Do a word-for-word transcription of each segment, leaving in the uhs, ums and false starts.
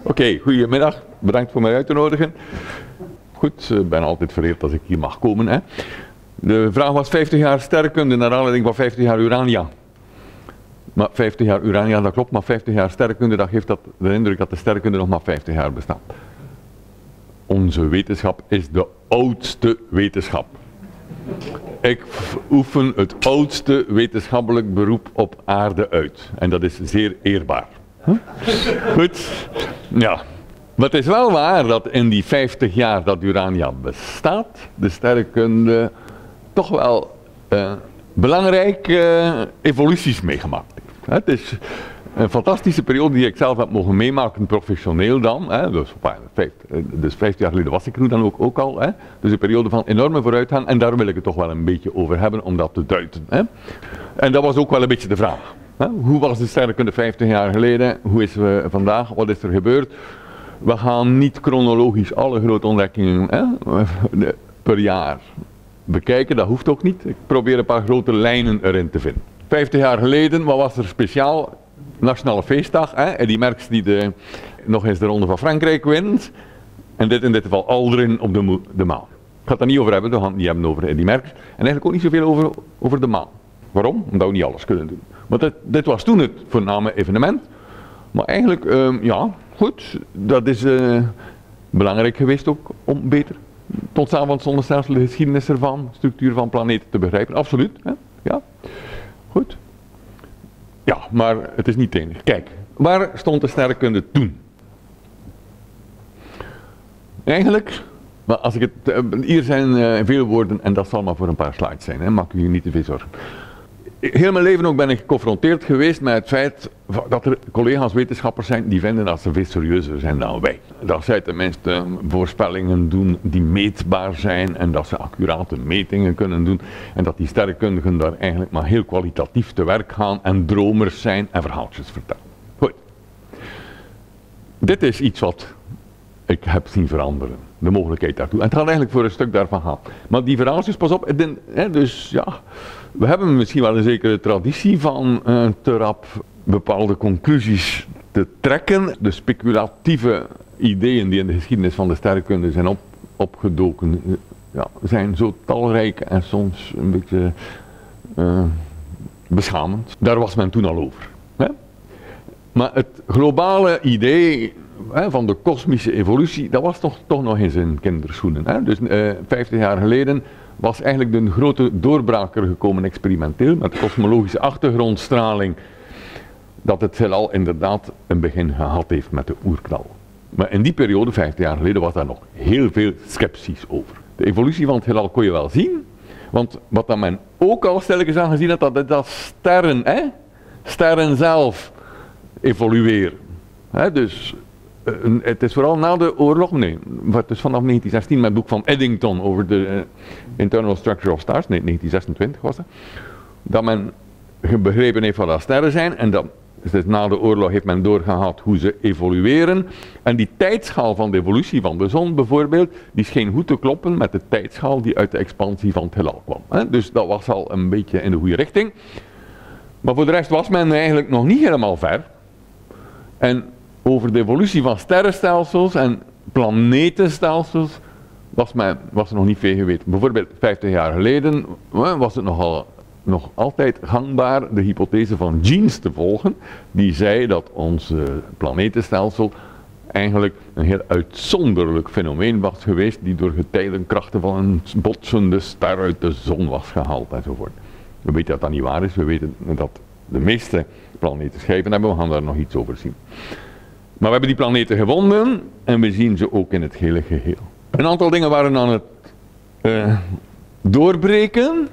Oké, okay, goedemiddag. Bedankt voor mij uit te nodigen. Goed, ik ben altijd vereerd als ik hier mag komen. Hè. De vraag was vijftig jaar sterrenkunde naar aanleiding van vijftig jaar Urania. Maar vijftig jaar Urania, dat klopt, maar vijftig jaar sterrenkunde, dat geeft dat de indruk dat de sterrenkunde nog maar vijftig jaar bestaat. Onze wetenschap is de oudste wetenschap. Ik oefen het oudste wetenschappelijk beroep op aarde uit. En dat is zeer eerbaar. Huh? Goed. Ja. Maar het is wel waar dat in die vijftig jaar dat Urania bestaat, de sterrenkunde toch wel uh, belangrijke uh, evoluties meegemaakt heeft. Het is een fantastische periode die ik zelf heb mogen meemaken, professioneel dan. Hè. Dus, dus vijftig jaar geleden was ik nu dan ook, ook al. Hè. Dus een periode van enorme vooruitgang en daar wil ik het toch wel een beetje over hebben om dat te duiden. Hè. En dat was ook wel een beetje de vraag. Hè. Hoe was de sterrenkunde vijftig jaar geleden? Hoe is we vandaag? Wat is er gebeurd? We gaan niet chronologisch alle grote ontdekkingen hè, per jaar bekijken, dat hoeft ook niet. Ik probeer een paar grote lijnen erin te vinden. Vijftig jaar geleden, wat was er speciaal? Nationale feestdag, hè? Eddy Merckx die de, nog eens de Ronde van Frankrijk wint. En dit in dit geval Aldrin op de, de maan. Ik ga het daar niet over hebben, we gaan het niet hebben over Eddy Merckx. En eigenlijk ook niet zoveel over, over de maan. Waarom? Omdat we niet alles kunnen doen. Maar dit, dit was toen het voorname evenement. Maar eigenlijk, um, ja, goed, dat is uh, belangrijk geweest ook om beter tot ontstaan van het zonnestelsel, de geschiedenis ervan, de structuur van planeten te begrijpen. Absoluut, hè? Ja, goed. Ja, maar het is niet het enige. Kijk, waar stond de sterrenkunde toen? Eigenlijk, maar als ik het, hier zijn uh, veel woorden en dat zal maar voor een paar slides zijn, hè, maak u hier niet te veel zorgen. Heel mijn leven ook ben ik geconfronteerd geweest met het feit dat er collega's wetenschappers zijn die vinden dat ze veel serieuzer zijn dan wij. Dat zij tenminste voorspellingen doen die meetbaar zijn en dat ze accurate metingen kunnen doen. En dat die sterrenkundigen daar eigenlijk maar heel kwalitatief te werk gaan en dromers zijn en verhaaltjes vertellen. Goed. Dit is iets wat ik heb zien veranderen. De mogelijkheid daartoe. En het gaat eigenlijk voor een stuk daarvan gaan. Maar die verhaaltjes, pas op, hè, dus ja... We hebben misschien wel een zekere traditie van uh, te rap bepaalde conclusies te trekken. De speculatieve ideeën die in de geschiedenis van de sterrenkunde zijn op, opgedoken, uh, ja, zijn zo talrijk en soms een beetje uh, beschamend. Daar was men toen al over. Hè? Maar het globale idee hè, van de kosmische evolutie, dat was toch, toch nog in zijn kinderschoenen. Hè? Dus uh, vijftig jaar geleden was eigenlijk de grote doorbraker gekomen experimenteel met kosmologische achtergrondstraling dat het heelal inderdaad een begin gehad heeft met de oerknal. Maar in die periode, vijftig jaar geleden, was daar nog heel veel sceptisch over. De evolutie van het heelal kon je wel zien, want wat dan men ook al stilletjes aan gezien had, dat, dat sterren, hè, sterren zelf evolueren. Hè, dus Uh, het is vooral na de oorlog, nee, het is vanaf negentien zestien met het boek van Eddington over de uh, Internal Structure of Stars, nee, negentien zesentwintig was het, dat men begrepen heeft wat dat sterren zijn en dat, dus na de oorlog heeft men doorgehad hoe ze evolueren en die tijdschaal van de evolutie van de zon bijvoorbeeld, die scheen goed te kloppen met de tijdschaal die uit de expansie van het heelal kwam. Hè? Dus dat was al een beetje in de goede richting, maar voor de rest was men eigenlijk nog niet helemaal ver en over de evolutie van sterrenstelsels en planetenstelsels was, men, was er nog niet veel geweten. Bijvoorbeeld vijftig jaar geleden was het nogal, nog altijd gangbaar de hypothese van Jeans te volgen. Die zei dat ons uh, planetenstelsel eigenlijk een heel uitzonderlijk fenomeen was geweest. Die door getijdenkrachten van een botsende ster uit de zon was gehaald enzovoort. We weten dat dat niet waar is. We weten dat de meeste planeten schijven hebben. We gaan daar nog iets over zien. Maar we hebben die planeten gevonden en we zien ze ook in het hele geheel. Een aantal dingen waren aan het uh, doorbreken.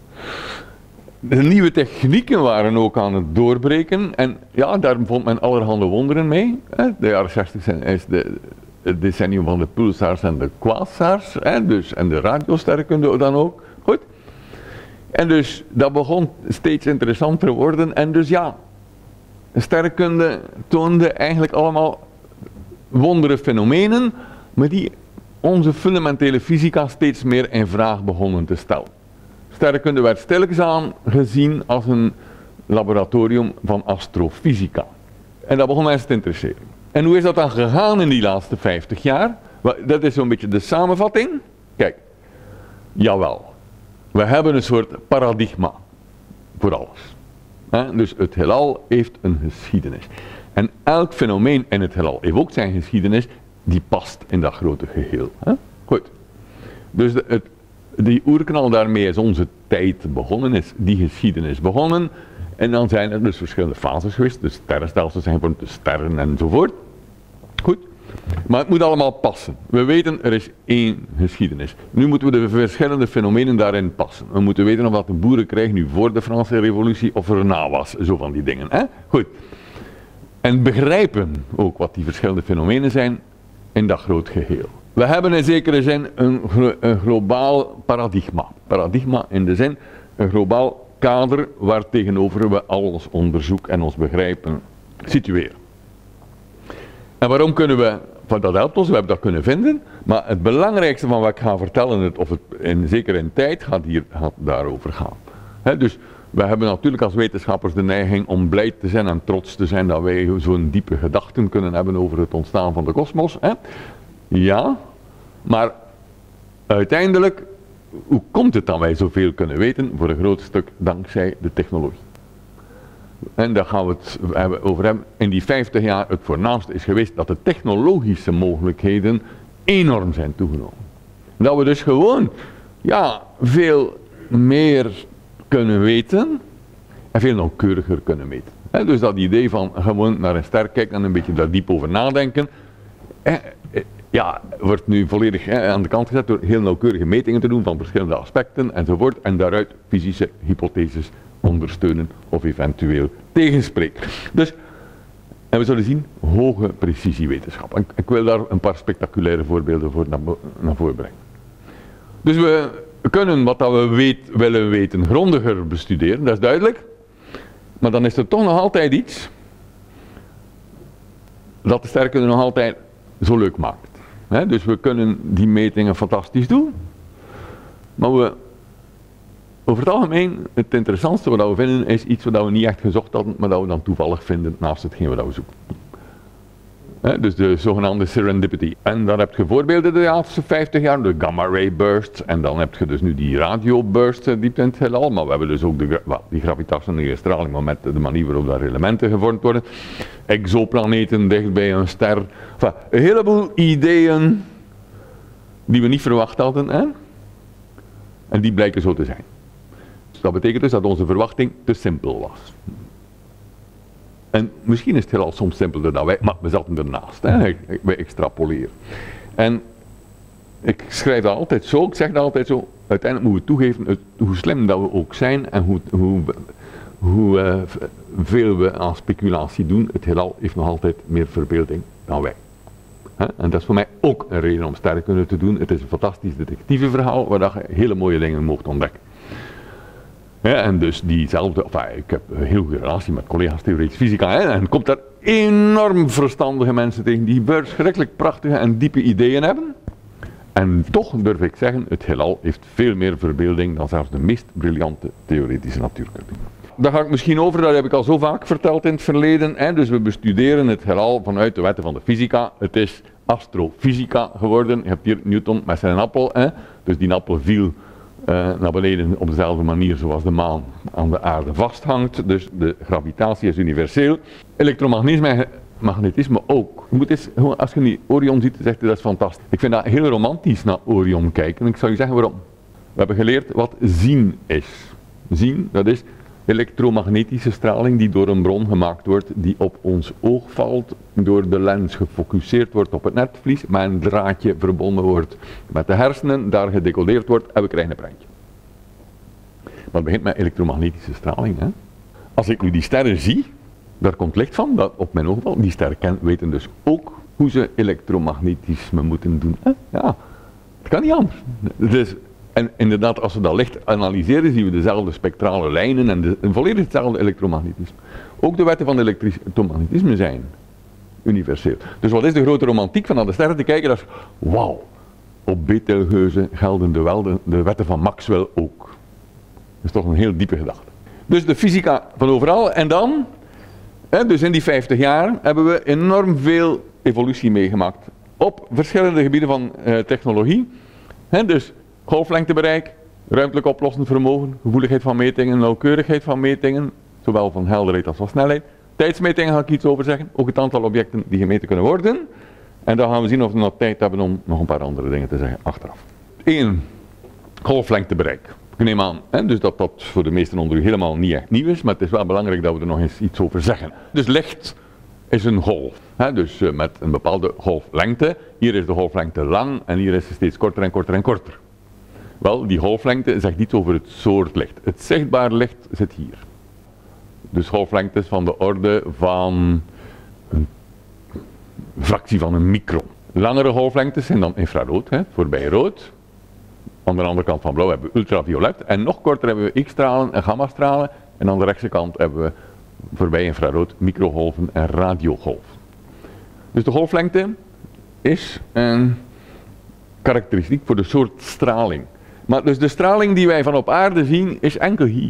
De nieuwe technieken waren ook aan het doorbreken. En ja, daar vond men allerhande wonderen mee. De jaren zestig is de, het decennium van de pulsars en de quasars. Hè, dus, en de radiosterrenkunde dan ook. Goed. En dus dat begon steeds interessanter te worden. En dus ja... Sterrenkunde toonde eigenlijk allemaal wondere fenomenen, maar die onze fundamentele fysica steeds meer in vraag begonnen te stellen. Sterrenkunde werd stilletjes aan gezien als een laboratorium van astrofysica. En dat begon mensen te interesseren. En hoe is dat dan gegaan in die laatste vijftig jaar? Dat is zo'n beetje de samenvatting. Kijk, jawel, we hebben een soort paradigma voor alles. He, dus het heelal heeft een geschiedenis. En elk fenomeen in het heelal heeft ook zijn geschiedenis, die past in dat grote geheel. He? Goed. Dus de, het, die oerknal, daarmee is onze tijd begonnen, is die geschiedenis begonnen. En dan zijn er dus verschillende fases geweest, de sterrenstelsels zijn vormd, de sterren enzovoort. Goed. Maar het moet allemaal passen. We weten, er is één geschiedenis. Nu moeten we de verschillende fenomenen daarin passen. We moeten weten of dat de boerenkrijg nu voor de Franse revolutie of erna was. Zo van die dingen. Hè? Goed. En begrijpen ook wat die verschillende fenomenen zijn in dat groot geheel. We hebben in zekere zin een, een globaal paradigma. Paradigma in de zin, een globaal kader waar tegenover we al ons onderzoek en ons begrijpen situeren. En waarom kunnen we, van dat helpt ons, we hebben dat kunnen vinden, maar het belangrijkste van wat ik ga vertellen, het, of het in, zeker in tijd, gaat hier gaat daarover gaan. He, dus we hebben natuurlijk als wetenschappers de neiging om blij te zijn en trots te zijn dat wij zo'n diepe gedachten kunnen hebben over het ontstaan van de kosmos. Ja, maar uiteindelijk, hoe komt het dat wij zoveel kunnen weten? Voor een groot stuk dankzij de technologie. En daar gaan we het over hebben. In die vijftig jaar het voornaamste is geweest dat de technologische mogelijkheden enorm zijn toegenomen. Dat we dus gewoon ja, veel meer kunnen weten en veel nauwkeuriger kunnen meten. He, dus dat idee van gewoon naar een ster kijken en een beetje daar diep over nadenken, eh, eh, ja, wordt nu volledig eh, aan de kant gezet door heel nauwkeurige metingen te doen van verschillende aspecten enzovoort en daaruit fysische hypotheses ondersteunen of eventueel tegenspreken. Dus, en we zullen zien, hoge precisiewetenschap. En ik wil daar een paar spectaculaire voorbeelden voor naar, naar voren brengen. Dus we kunnen wat dat we weet, willen weten grondiger bestuderen, dat is duidelijk. Maar dan is er toch nog altijd iets dat de sterrenkunde nog altijd zo leuk maakt. He, dus we kunnen die metingen fantastisch doen, maar we over het algemeen, het interessantste wat we vinden is iets wat we niet echt gezocht hadden, maar dat we dan toevallig vinden naast hetgeen wat we zoeken. He, dus de zogenaamde serendipity. En daar heb je voorbeelden de laatste vijftig jaar, de gamma ray bursts, en dan heb je dus nu die radio bursts diep in het heelal, maar we hebben dus ook de, well, die gravitationele straling, maar met de manier waarop daar elementen gevormd worden. Exoplaneten dicht bij een ster. Enfin, een heleboel ideeën die we niet verwacht hadden, hè? En die blijken zo te zijn. Dat betekent dus dat onze verwachting te simpel was. En misschien is het heelal soms simpelder dan wij, maar we zaten ernaast. Hè? Wij extrapoleren. En ik schrijf dat altijd zo, ik zeg dat altijd zo. Uiteindelijk moeten we toegeven het, hoe slim dat we ook zijn en hoe, hoe, hoe uh, veel we aan speculatie doen. Het heelal heeft nog altijd meer verbeelding dan wij. Hè? En dat is voor mij ook een reden om sterrenkunde te doen. Het is een fantastisch detectiveverhaal waar je hele mooie dingen moogt ontdekken. Ja, en dus diezelfde, enfin, ik heb een heel goede relatie met collega's theoretische fysica, hè, en komt daar enorm verstandige mensen tegen die verschrikkelijk prachtige en diepe ideeën hebben. En toch durf ik zeggen, het heelal heeft veel meer verbeelding dan zelfs de meest briljante theoretische natuurkunde. Daar ga ik misschien over, dat heb ik al zo vaak verteld in het verleden. Hè. Dus we bestuderen het heelal vanuit de wetten van de fysica. Het is astrofysica geworden. Je hebt hier Newton met zijn appel, hè. Dus die appel viel Uh, naar beneden op dezelfde manier zoals de maan aan de aarde vasthangt. Dus de gravitatie is universeel. Elektromagnetisme magnetisme ook. Je moet eens, als je die Orion ziet, dan zegt je dat is fantastisch. Ik vind dat heel romantisch naar Orion kijken. En ik zou je zeggen waarom. We hebben geleerd wat zien is. Zien, dat is elektromagnetische straling die door een bron gemaakt wordt, die op ons oog valt, door de lens gefocust wordt op het netvlies, maar een draadje verbonden wordt met de hersenen, daar gedecodeerd wordt en we krijgen een prentje. Maar het begint met elektromagnetische straling. Hè? Als ik nu die sterren zie, daar komt licht van, dat op mijn oog valt. Die sterren weten dus ook hoe ze elektromagnetisme moeten doen. Hè? Ja, het kan niet anders. Dus, en inderdaad, als we dat licht analyseren, zien we dezelfde spectrale lijnen en, de, en volledig hetzelfde elektromagnetisme. Ook de wetten van elektromagnetisme zijn universeel. Dus wat is de grote romantiek van naar de sterren te kijken? Dat is, wauw, op Betelgeuse gelden de, wel de, de wetten van Maxwell ook. Dat is toch een heel diepe gedachte. Dus de fysica van overal en dan, hè, dus in die vijftig jaar, hebben we enorm veel evolutie meegemaakt op verschillende gebieden van uh, technologie. He, dus golflengtebereik, ruimtelijk oplossend vermogen, gevoeligheid van metingen, nauwkeurigheid van metingen, zowel van helderheid als van snelheid. Tijdsmetingen ga ik iets over zeggen, ook het aantal objecten die gemeten kunnen worden. En dan gaan we zien of we nog tijd hebben om nog een paar andere dingen te zeggen achteraf. Eén, golflengtebereik. Ik neem aan hè, dus dat dat voor de meesten onder u helemaal niet echt nieuw is, maar het is wel belangrijk dat we er nog eens iets over zeggen. Dus licht is een golf, hè, dus uh, met een bepaalde golflengte. Hier is de golflengte lang en hier is ze steeds korter en korter en korter. Wel, die golflengte zegt iets over het soort licht. Het zichtbaar licht zit hier. Dus golflengtes van de orde van een fractie van een micron. Langere golflengtes zijn dan infrarood, hè, voorbij rood. Aan de andere kant van blauw hebben we ultraviolet. En nog korter hebben we X-stralen en gammastralen. En aan de rechtse kant hebben we voorbij infrarood microgolven en radiogolven. Dus de golflengte is een karakteristiek voor de soort straling. Maar dus de straling die wij van op aarde zien is enkel hier.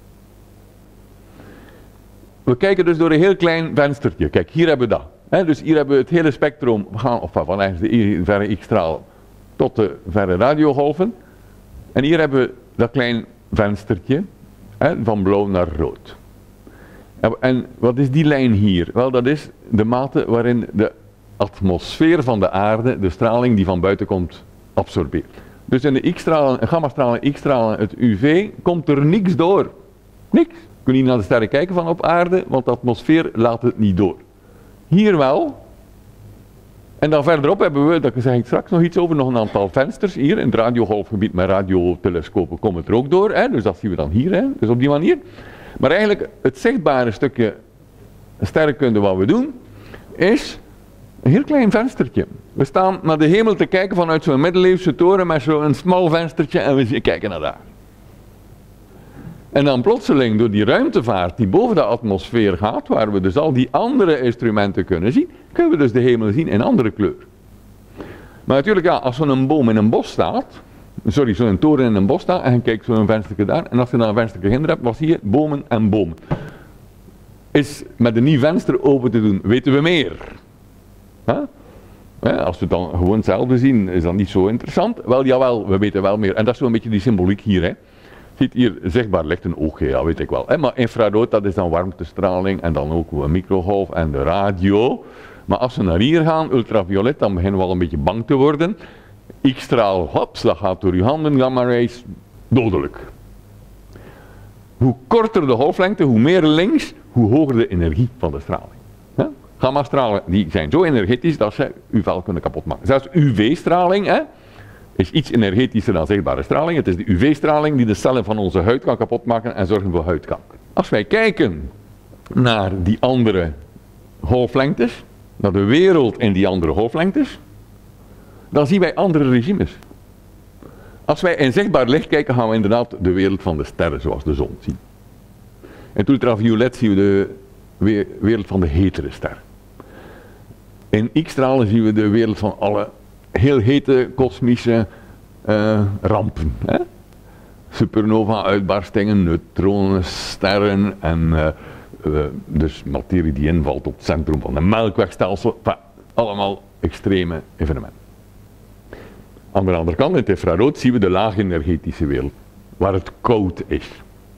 We kijken dus door een heel klein venstertje. Kijk, hier hebben we dat. He, dus hier hebben we het hele spectrum gaan, of van de verre X-straal tot de verre radiogolven. En hier hebben we dat klein venstertje, he, van blauw naar rood. En, en wat is die lijn hier? Wel, dat is de mate waarin de atmosfeer van de aarde de straling die van buiten komt absorbeert. Dus in de X-stralen, gammastralen, X-stralen, het U V, komt er niks door. Niks. Je kunt niet naar de sterren kijken van op aarde, want de atmosfeer laat het niet door. Hier wel. En dan verderop hebben we, daar zeg ik straks nog iets over, nog een aantal vensters. Hier in het radiogolfgebied met radiotelescopen komt het er ook door. Hè? Dus dat zien we dan hier. Hè? Dus op die manier. Maar eigenlijk het zichtbare stukje sterrenkunde wat we doen, is een heel klein venstertje. We staan naar de hemel te kijken vanuit zo'n middeleeuwse toren met zo'n smal venstertje en we kijken naar daar. En dan plotseling door die ruimtevaart die boven de atmosfeer gaat, waar we dus al die andere instrumenten kunnen zien, kunnen we dus de hemel zien in andere kleur. Maar natuurlijk, ja, als zo'n boom in een bos staat, sorry, zo'n toren in een bos staat en je kijkt zo'n venstertje daar, en als je dan een venstertje hinder hebt, wat zie je? Bomen en bomen. Is met een nieuw venster open te doen, weten we meer. Huh? Ja, als we het dan gewoon hetzelfde zien, is dat niet zo interessant. Wel, jawel, we weten wel meer. En dat is zo'n beetje die symboliek hier, hè. Ziet hier zichtbaar licht een oog, ja, weet ik wel. Hè? Maar infrarood, dat is dan warmtestraling en dan ook een microgolf en de radio. Maar als we naar hier gaan, ultraviolet, dan beginnen we al een beetje bang te worden. X-straal, hops, dat gaat door uw handen, gamma rays, dodelijk. Hoe korter de golflengte, hoe meer links, hoe hoger de energie van de straling. Hè? Gammastralen, die zijn zo energetisch dat ze uw vel kunnen kapotmaken. Zelfs U V-straling, hè, is iets energetischer dan zichtbare straling. Het is de U V-straling die de cellen van onze huid kan kapotmaken en zorgen voor huidkanker. Als wij kijken naar die andere golflengtes, naar de wereld in die andere golflengtes, dan zien wij andere regimes. Als wij in zichtbaar licht kijken, gaan we inderdaad de wereld van de sterren zoals de zon zien. In het ultraviolet zien we de wereld van de hetere sterren. In X-stralen zien we de wereld van alle heel hete kosmische uh, rampen. Hè? Supernova-uitbarstingen, neutronen, sterren en uh, uh, dus materie die invalt op het centrum van de melkwegstelsel. Enfin, allemaal extreme evenementen. Aan de andere kant, in het infrarood, zien we de laagenergetische wereld, waar het koud is.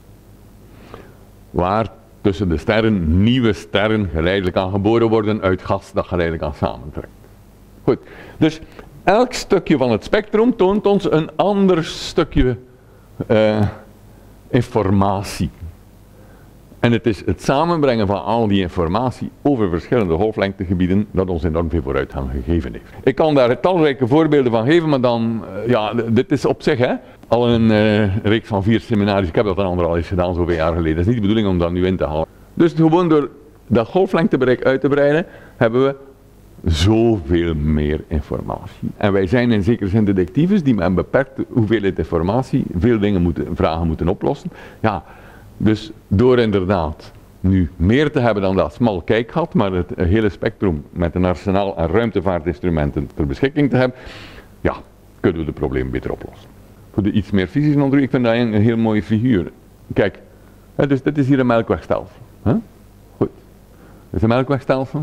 Waar tussen de sterren nieuwe sterren geleidelijk aan geboren worden uit gas dat geleidelijk aan samentrekt. Goed, dus elk stukje van het spectrum toont ons een ander stukje uh, informatie. En het is het samenbrengen van al die informatie over verschillende golflengtegebieden dat ons enorm veel vooruitgang gegeven heeft. Ik kan daar talrijke voorbeelden van geven, maar dan, uh, ja, dit is op zich hè, al een uh, reeks van vier seminaries. Ik heb dat een ander al eens gedaan, zoveel jaar geleden. Dat is niet de bedoeling om dat nu in te halen. Dus gewoon door dat golflengtebereik uit te breiden, hebben we zoveel meer informatie. En wij zijn in zekere zin detectives die met een beperkte hoeveelheid informatie veel dingen moeten, vragen moeten oplossen. Ja, dus door inderdaad nu meer te hebben dan dat smal kijkgat, maar het hele spectrum met een arsenaal aan ruimtevaartinstrumenten ter beschikking te hebben, ja, kunnen we de probleem beter oplossen. Voor de iets meer fysische onder u, ik vind dat een, een heel mooie figuur. Kijk, hè, dus dit is hier een melkwegstelsel. Hè? Goed. Dit is een melkwegstelsel. Dus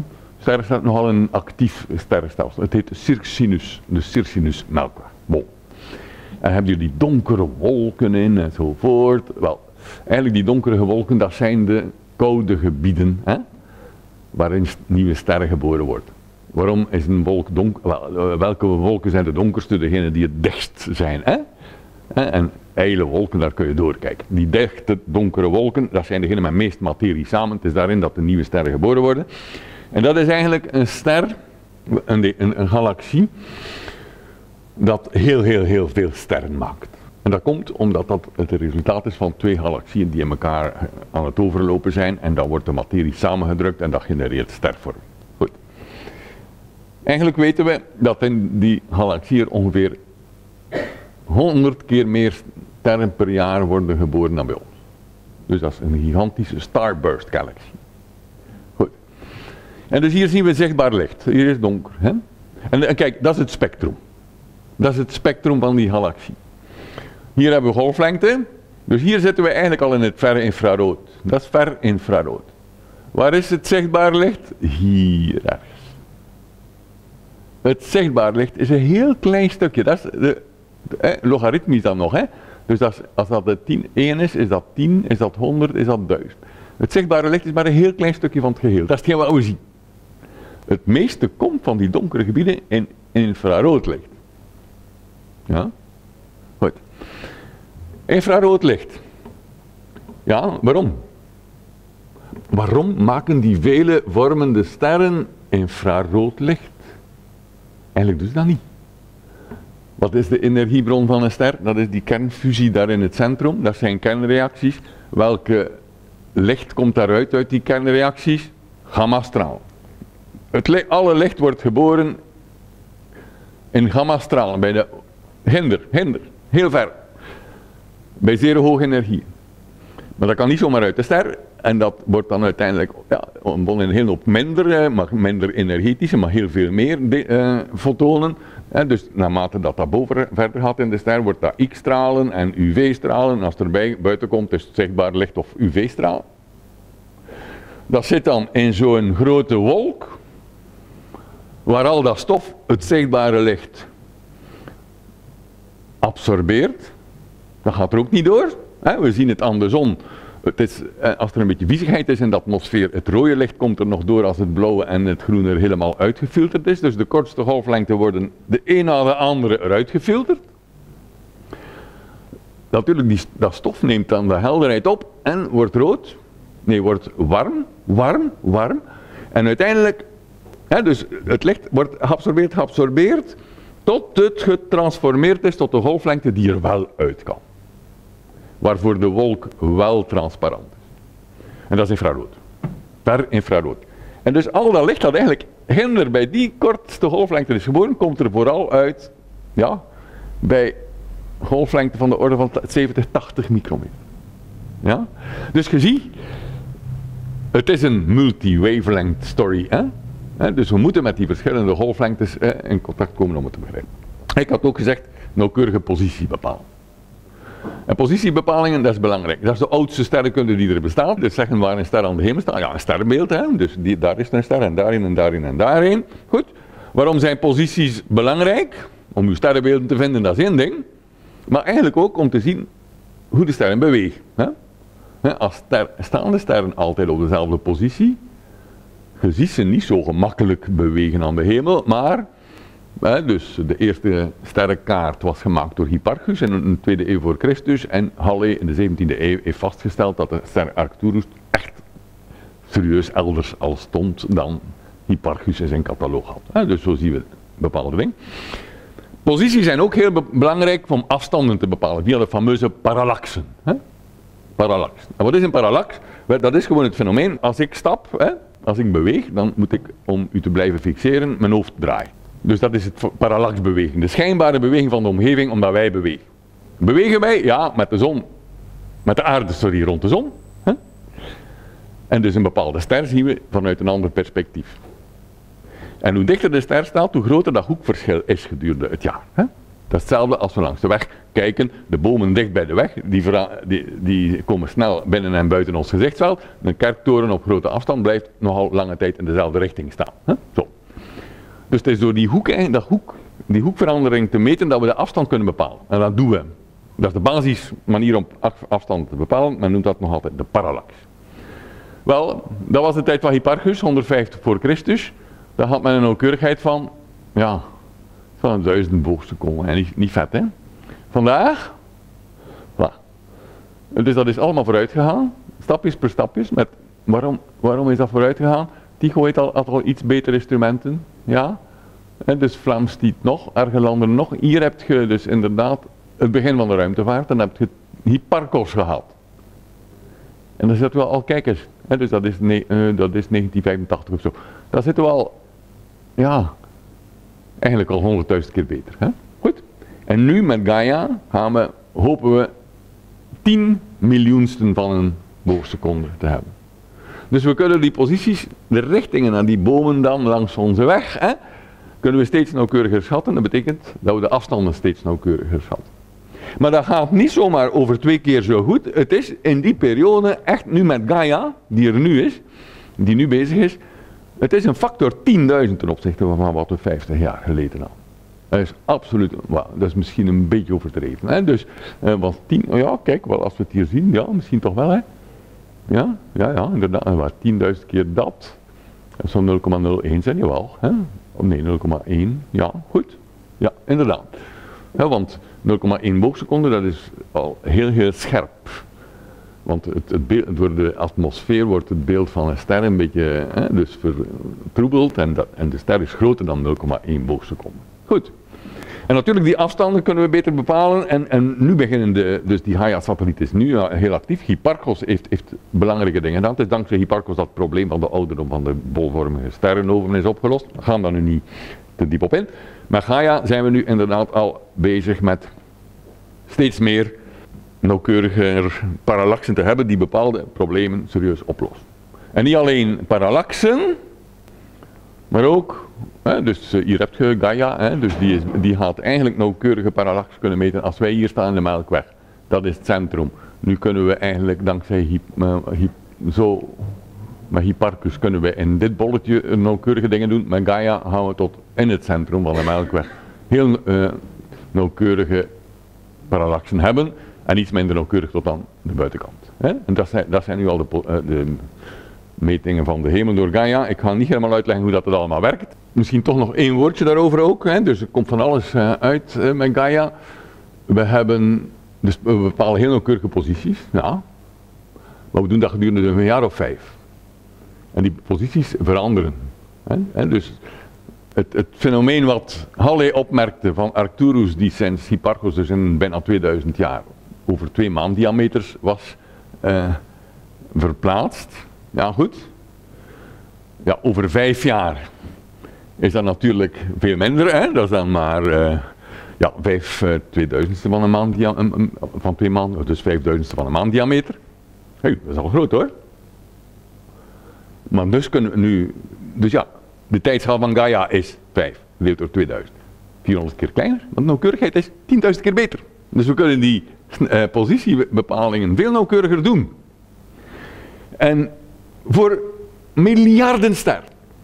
sterrenstelsel nogal een actief sterrenstelsel. Het heet Circinus, de Circinus Melkweg. Bon. En hebben jullie donkere wolken in enzovoort. Wel, eigenlijk die donkere wolken, dat zijn de koude gebieden, hè, waarin nieuwe sterren geboren worden. Waarom is een wolk donker? Wel, welke wolken zijn de donkerste? Degene die het dichtst zijn. Hè? En ijle wolken, daar kun je doorkijken. Die dichte donkere wolken, dat zijn degenen met meest materie samen. Het is daarin dat de nieuwe sterren geboren worden. En dat is eigenlijk een ster, een, een, een galaxie, dat heel, heel, heel veel sterren maakt. En dat komt omdat dat het resultaat is van twee galaxieën die in elkaar aan het overlopen zijn. En dan wordt de materie samengedrukt en dat genereert stervorm. Goed. Eigenlijk weten we dat in die galaxie er ongeveer honderd keer meer sterren per jaar worden geboren dan bij ons. Dus dat is een gigantische starburst galaxie. Goed. En dus hier zien we zichtbaar licht. Hier is donker. Hè? En, en kijk, dat is het spectrum. Dat is het spectrum van die galaxie. Hier hebben we golflengte. Dus hier zitten we eigenlijk al in het verre infrarood. Dat is ver infrarood. Waar is het zichtbaar licht? Hier ergens. Het zichtbaar licht is een heel klein stukje. Dat is de, de eh, logaritmisch dan nog. Hè? Dus dat is, als dat de tien, één is, is dat tien, is dat honderd, is dat duizend. Het zichtbare licht is maar een heel klein stukje van het geheel. Dat is hetgeen wat we zien. Het meeste komt van die donkere gebieden in, in infrarood licht. Ja? Goed. Infrarood licht. Ja, waarom? Waarom maken die vele vormende sterren infrarood licht? Eigenlijk doen ze dat niet. Wat is de energiebron van een ster? Dat is die kernfusie daar in het centrum. Dat zijn kernreacties. Welke licht komt daaruit uit die kernreacties? Gammastraal. Het licht, alle licht wordt geboren in gammastralen. Bij de hinder, hinder, heel ver. Bij zeer hoge energie. Maar dat kan niet zomaar uit de ster. En dat wordt dan uiteindelijk ja, in een hele hoop minder, maar minder energetische, maar heel veel meer de, uh, fotonen. Hè, dus naarmate dat dat boven verder gaat in de ster, wordt dat X-stralen en U V-stralen. En als er bij, buiten komt, is het zichtbaar licht of U V-straal. Dat zit dan in zo'n grote wolk, waar al dat stof het zichtbare licht absorbeert. Dat gaat er ook niet door. Hè. We zien het aan de zon. Het is, als er een beetje viezigheid is in de atmosfeer, het rode licht komt er nog door als het blauwe en het groene er helemaal uitgefilterd is. Dus de kortste golflengte worden de een na de andere eruit gefilterd. Natuurlijk, die, dat stof neemt dan de helderheid op en wordt rood. Nee, wordt warm, warm, warm. En uiteindelijk, hè, dus het licht wordt geabsorbeerd, geabsorbeerd, tot het getransformeerd is tot de golflengte die er wel uit kan. Waarvoor de wolk wel transparant is. En dat is infrarood. Per infrarood. En dus al dat licht dat eigenlijk hinder bij die kortste golflengte is geboren, komt er vooral uit, ja, bij golflengte van de orde van zeventig, tachtig micrometer. Ja? Dus je ziet, het is een multi-wavelength story. Hè? Hè? Dus we moeten met die verschillende golflengtes eh, in contact komen om het te begrijpen. Ik had ook gezegd, nauwkeurige positie bepalen. En positiebepalingen, dat is belangrijk. Dat is de oudste sterrenkunde die er bestaat. Dus zeggen waar een ster aan de hemel staat. Ja, een sterrenbeeld, hè. Dus die, daar is een ster en daarin en daarin en daarin. Goed. Waarom zijn posities belangrijk? Om uw sterrenbeelden te vinden, dat is één ding. Maar eigenlijk ook om te zien hoe de sterren bewegen. Hè? Als ster, staan de sterren altijd op dezelfde positie. Je ziet ze niet zo gemakkelijk bewegen aan de hemel, maar... He, dus de eerste sterrenkaart was gemaakt door Hipparchus in de tweede eeuw voor Christus en Halley in de zeventiende eeuw heeft vastgesteld dat de ster Arcturus echt serieus elders al stond dan Hipparchus in zijn catalogus had. He, dus zo zien we bepaalde dingen. Posities zijn ook heel be belangrijk om afstanden te bepalen via de fameuze parallaxen. He? Parallax. En wat is een parallax? Dat is gewoon het fenomeen, als ik stap, he, als ik beweeg, dan moet ik, om u te blijven fixeren, mijn hoofd draaien. Dus dat is het parallaxbeweging, de schijnbare beweging van de omgeving omdat wij bewegen. Bewegen wij? Ja, met de zon, met de aarde, sorry, rond de zon. Hè? En dus een bepaalde ster zien we vanuit een ander perspectief. En hoe dichter de ster staat, hoe groter dat hoekverschil is gedurende het jaar. Hè? Dat is hetzelfde als we langs de weg kijken, de bomen dicht bij de weg, die, die, die komen snel binnen en buiten ons gezichtsveld. Een kerktoren op grote afstand blijft nogal lange tijd in dezelfde richting staan. Hè? Zo. Dus het is door die, hoek, dat hoek, die hoekverandering te meten dat we de afstand kunnen bepalen. En dat doen we. Dat is de basismanier om afstand te bepalen, men noemt dat nog altijd de parallax. Wel, dat was de tijd van Hipparchus, honderdvijftig voor Christus. Daar had men een nauwkeurigheid van, ja, van een duizend boogseconden. En niet, niet vet, hè. Vandaag, voilà. Dus dat is allemaal vooruit gegaan, stapjes per stapjes. Met, waarom, waarom is dat vooruit gegaan? Tycho heeft al, had al iets betere instrumenten, ja. En dus Vlaams stiet nog, erge landen nog. Hier heb je dus inderdaad het begin van de ruimtevaart, dan heb je Hipparchos gehad. En dan zitten we al, kijk eens, hè, dus dat is, ne uh, dat is negentien vijfentachtig of zo. Daar zitten we al, ja, eigenlijk al honderdduizend keer beter. Hè? Goed. En nu met Gaia gaan we, hopen we, tien miljoensten van een boogseconde te hebben. Dus we kunnen die posities, de richtingen naar die bomen dan langs onze weg, hè, kunnen we steeds nauwkeuriger schatten. Dat betekent dat we de afstanden steeds nauwkeuriger schatten. Maar dat gaat niet zomaar over twee keer zo goed. Het is in die periode echt nu met Gaia, die er nu is, die nu bezig is, het is een factor tienduizend ten opzichte van wat we vijftig jaar geleden hadden. Dat is absoluut, well, dat is misschien een beetje overdreven. Hè? Dus, uh, wat tien, oh ja, kijk, wel als we het hier zien, ja, misschien toch wel, hè. Ja, ja, ja, inderdaad, wat tienduizend keer dat. Dat zou nul komma nul één zijn, jawel, hè. Oh nee, nul komma één, ja, goed. Ja, inderdaad. Ja, want nul komma één boogseconde, dat is al heel, heel scherp. Want het, het beeld, door de atmosfeer wordt het beeld van een ster een beetje hè, dus vertroebeld en, dat, en de ster is groter dan nul komma één boogseconde. Goed. En natuurlijk die afstanden kunnen we beter bepalen en, en nu beginnen de, dus die Gaia-satelliet is nu heel actief. Hipparchos heeft, heeft belangrijke dingen gedaan. Het is dankzij Hipparchos dat het probleem van de ouderdom van de bolvormige sterrenoven is opgelost. We gaan daar nu niet te diep op in. Maar Gaia zijn we nu inderdaad al bezig met steeds meer nauwkeuriger parallaxen te hebben die bepaalde problemen serieus oplossen. En niet alleen parallaxen, maar ook, hè, dus hier heb je Gaia, hè, dus die, is, die gaat eigenlijk nauwkeurige parallax kunnen meten als wij hier staan in de Melkweg. Dat is het centrum. Nu kunnen we eigenlijk dankzij hyp, uh, hyp, zo, met Hipparchus kunnen we in dit bolletje nauwkeurige dingen doen. Met Gaia gaan we tot in het centrum van de Melkweg heel uh, nauwkeurige parallaxen hebben. En iets minder nauwkeurig tot aan de buitenkant. Hè? En dat zijn, dat zijn nu al de, uh, de metingen van de hemel door Gaia. Ik ga niet helemaal uitleggen hoe dat het allemaal werkt. Misschien toch nog één woordje daarover ook. Hè? Dus er komt van alles uh, uit uh, met Gaia. We hebben, dus we bepalen heel nauwkeurige posities. Ja. Maar we doen dat gedurende een jaar of vijf. En die posities veranderen. Hè? Hè? Dus het, het fenomeen wat Halley opmerkte van Arcturus, die sinds Hipparchus dus in bijna tweeduizend jaar over twee maandiameters was uh, verplaatst. Ja, goed. Ja, over vijf jaar is dat natuurlijk veel minder, hè? Dat is dan maar uh, ja, vijf uh, tweeduizendste van een maandiameter, van twee maanden, dus vijfduizendste van een maandiameter. Hey, dat is al groot hoor. Maar dus kunnen we nu, dus ja, de tijdschaal van Gaia is vijf, gedeeld door tweeduizend. vierhonderd keer kleiner, want de nauwkeurigheid is tienduizend keer beter. Dus we kunnen die uh, positiebepalingen veel nauwkeuriger doen. En voor miljarden sterren.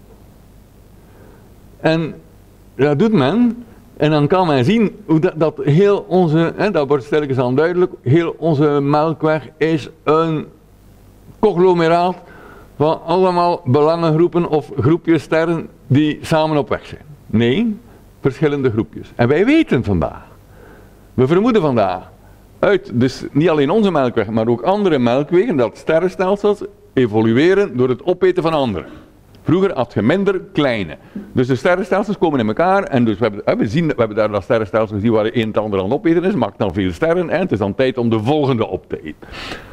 En dat doet men, en dan kan men zien hoe dat, dat heel onze, hè, dat wordt stilletjes aan duidelijk, heel onze Melkweg is een conglomeraat van allemaal belangengroepen of groepjes sterren die samen op weg zijn. Nee, verschillende groepjes. En wij weten vandaag, we vermoeden vandaag, uit dus niet alleen onze Melkweg, maar ook andere melkwegen, dat sterrenstelsels evolueren door het opeten van anderen. Vroeger had je minder kleine. Dus de sterrenstelsels komen in elkaar en dus we hebben, we zien, we hebben daar dat sterrenstelsel gezien waar een en het ander aan het opeten is, maakt dan veel sterren en het is dan tijd om de volgende op te eten.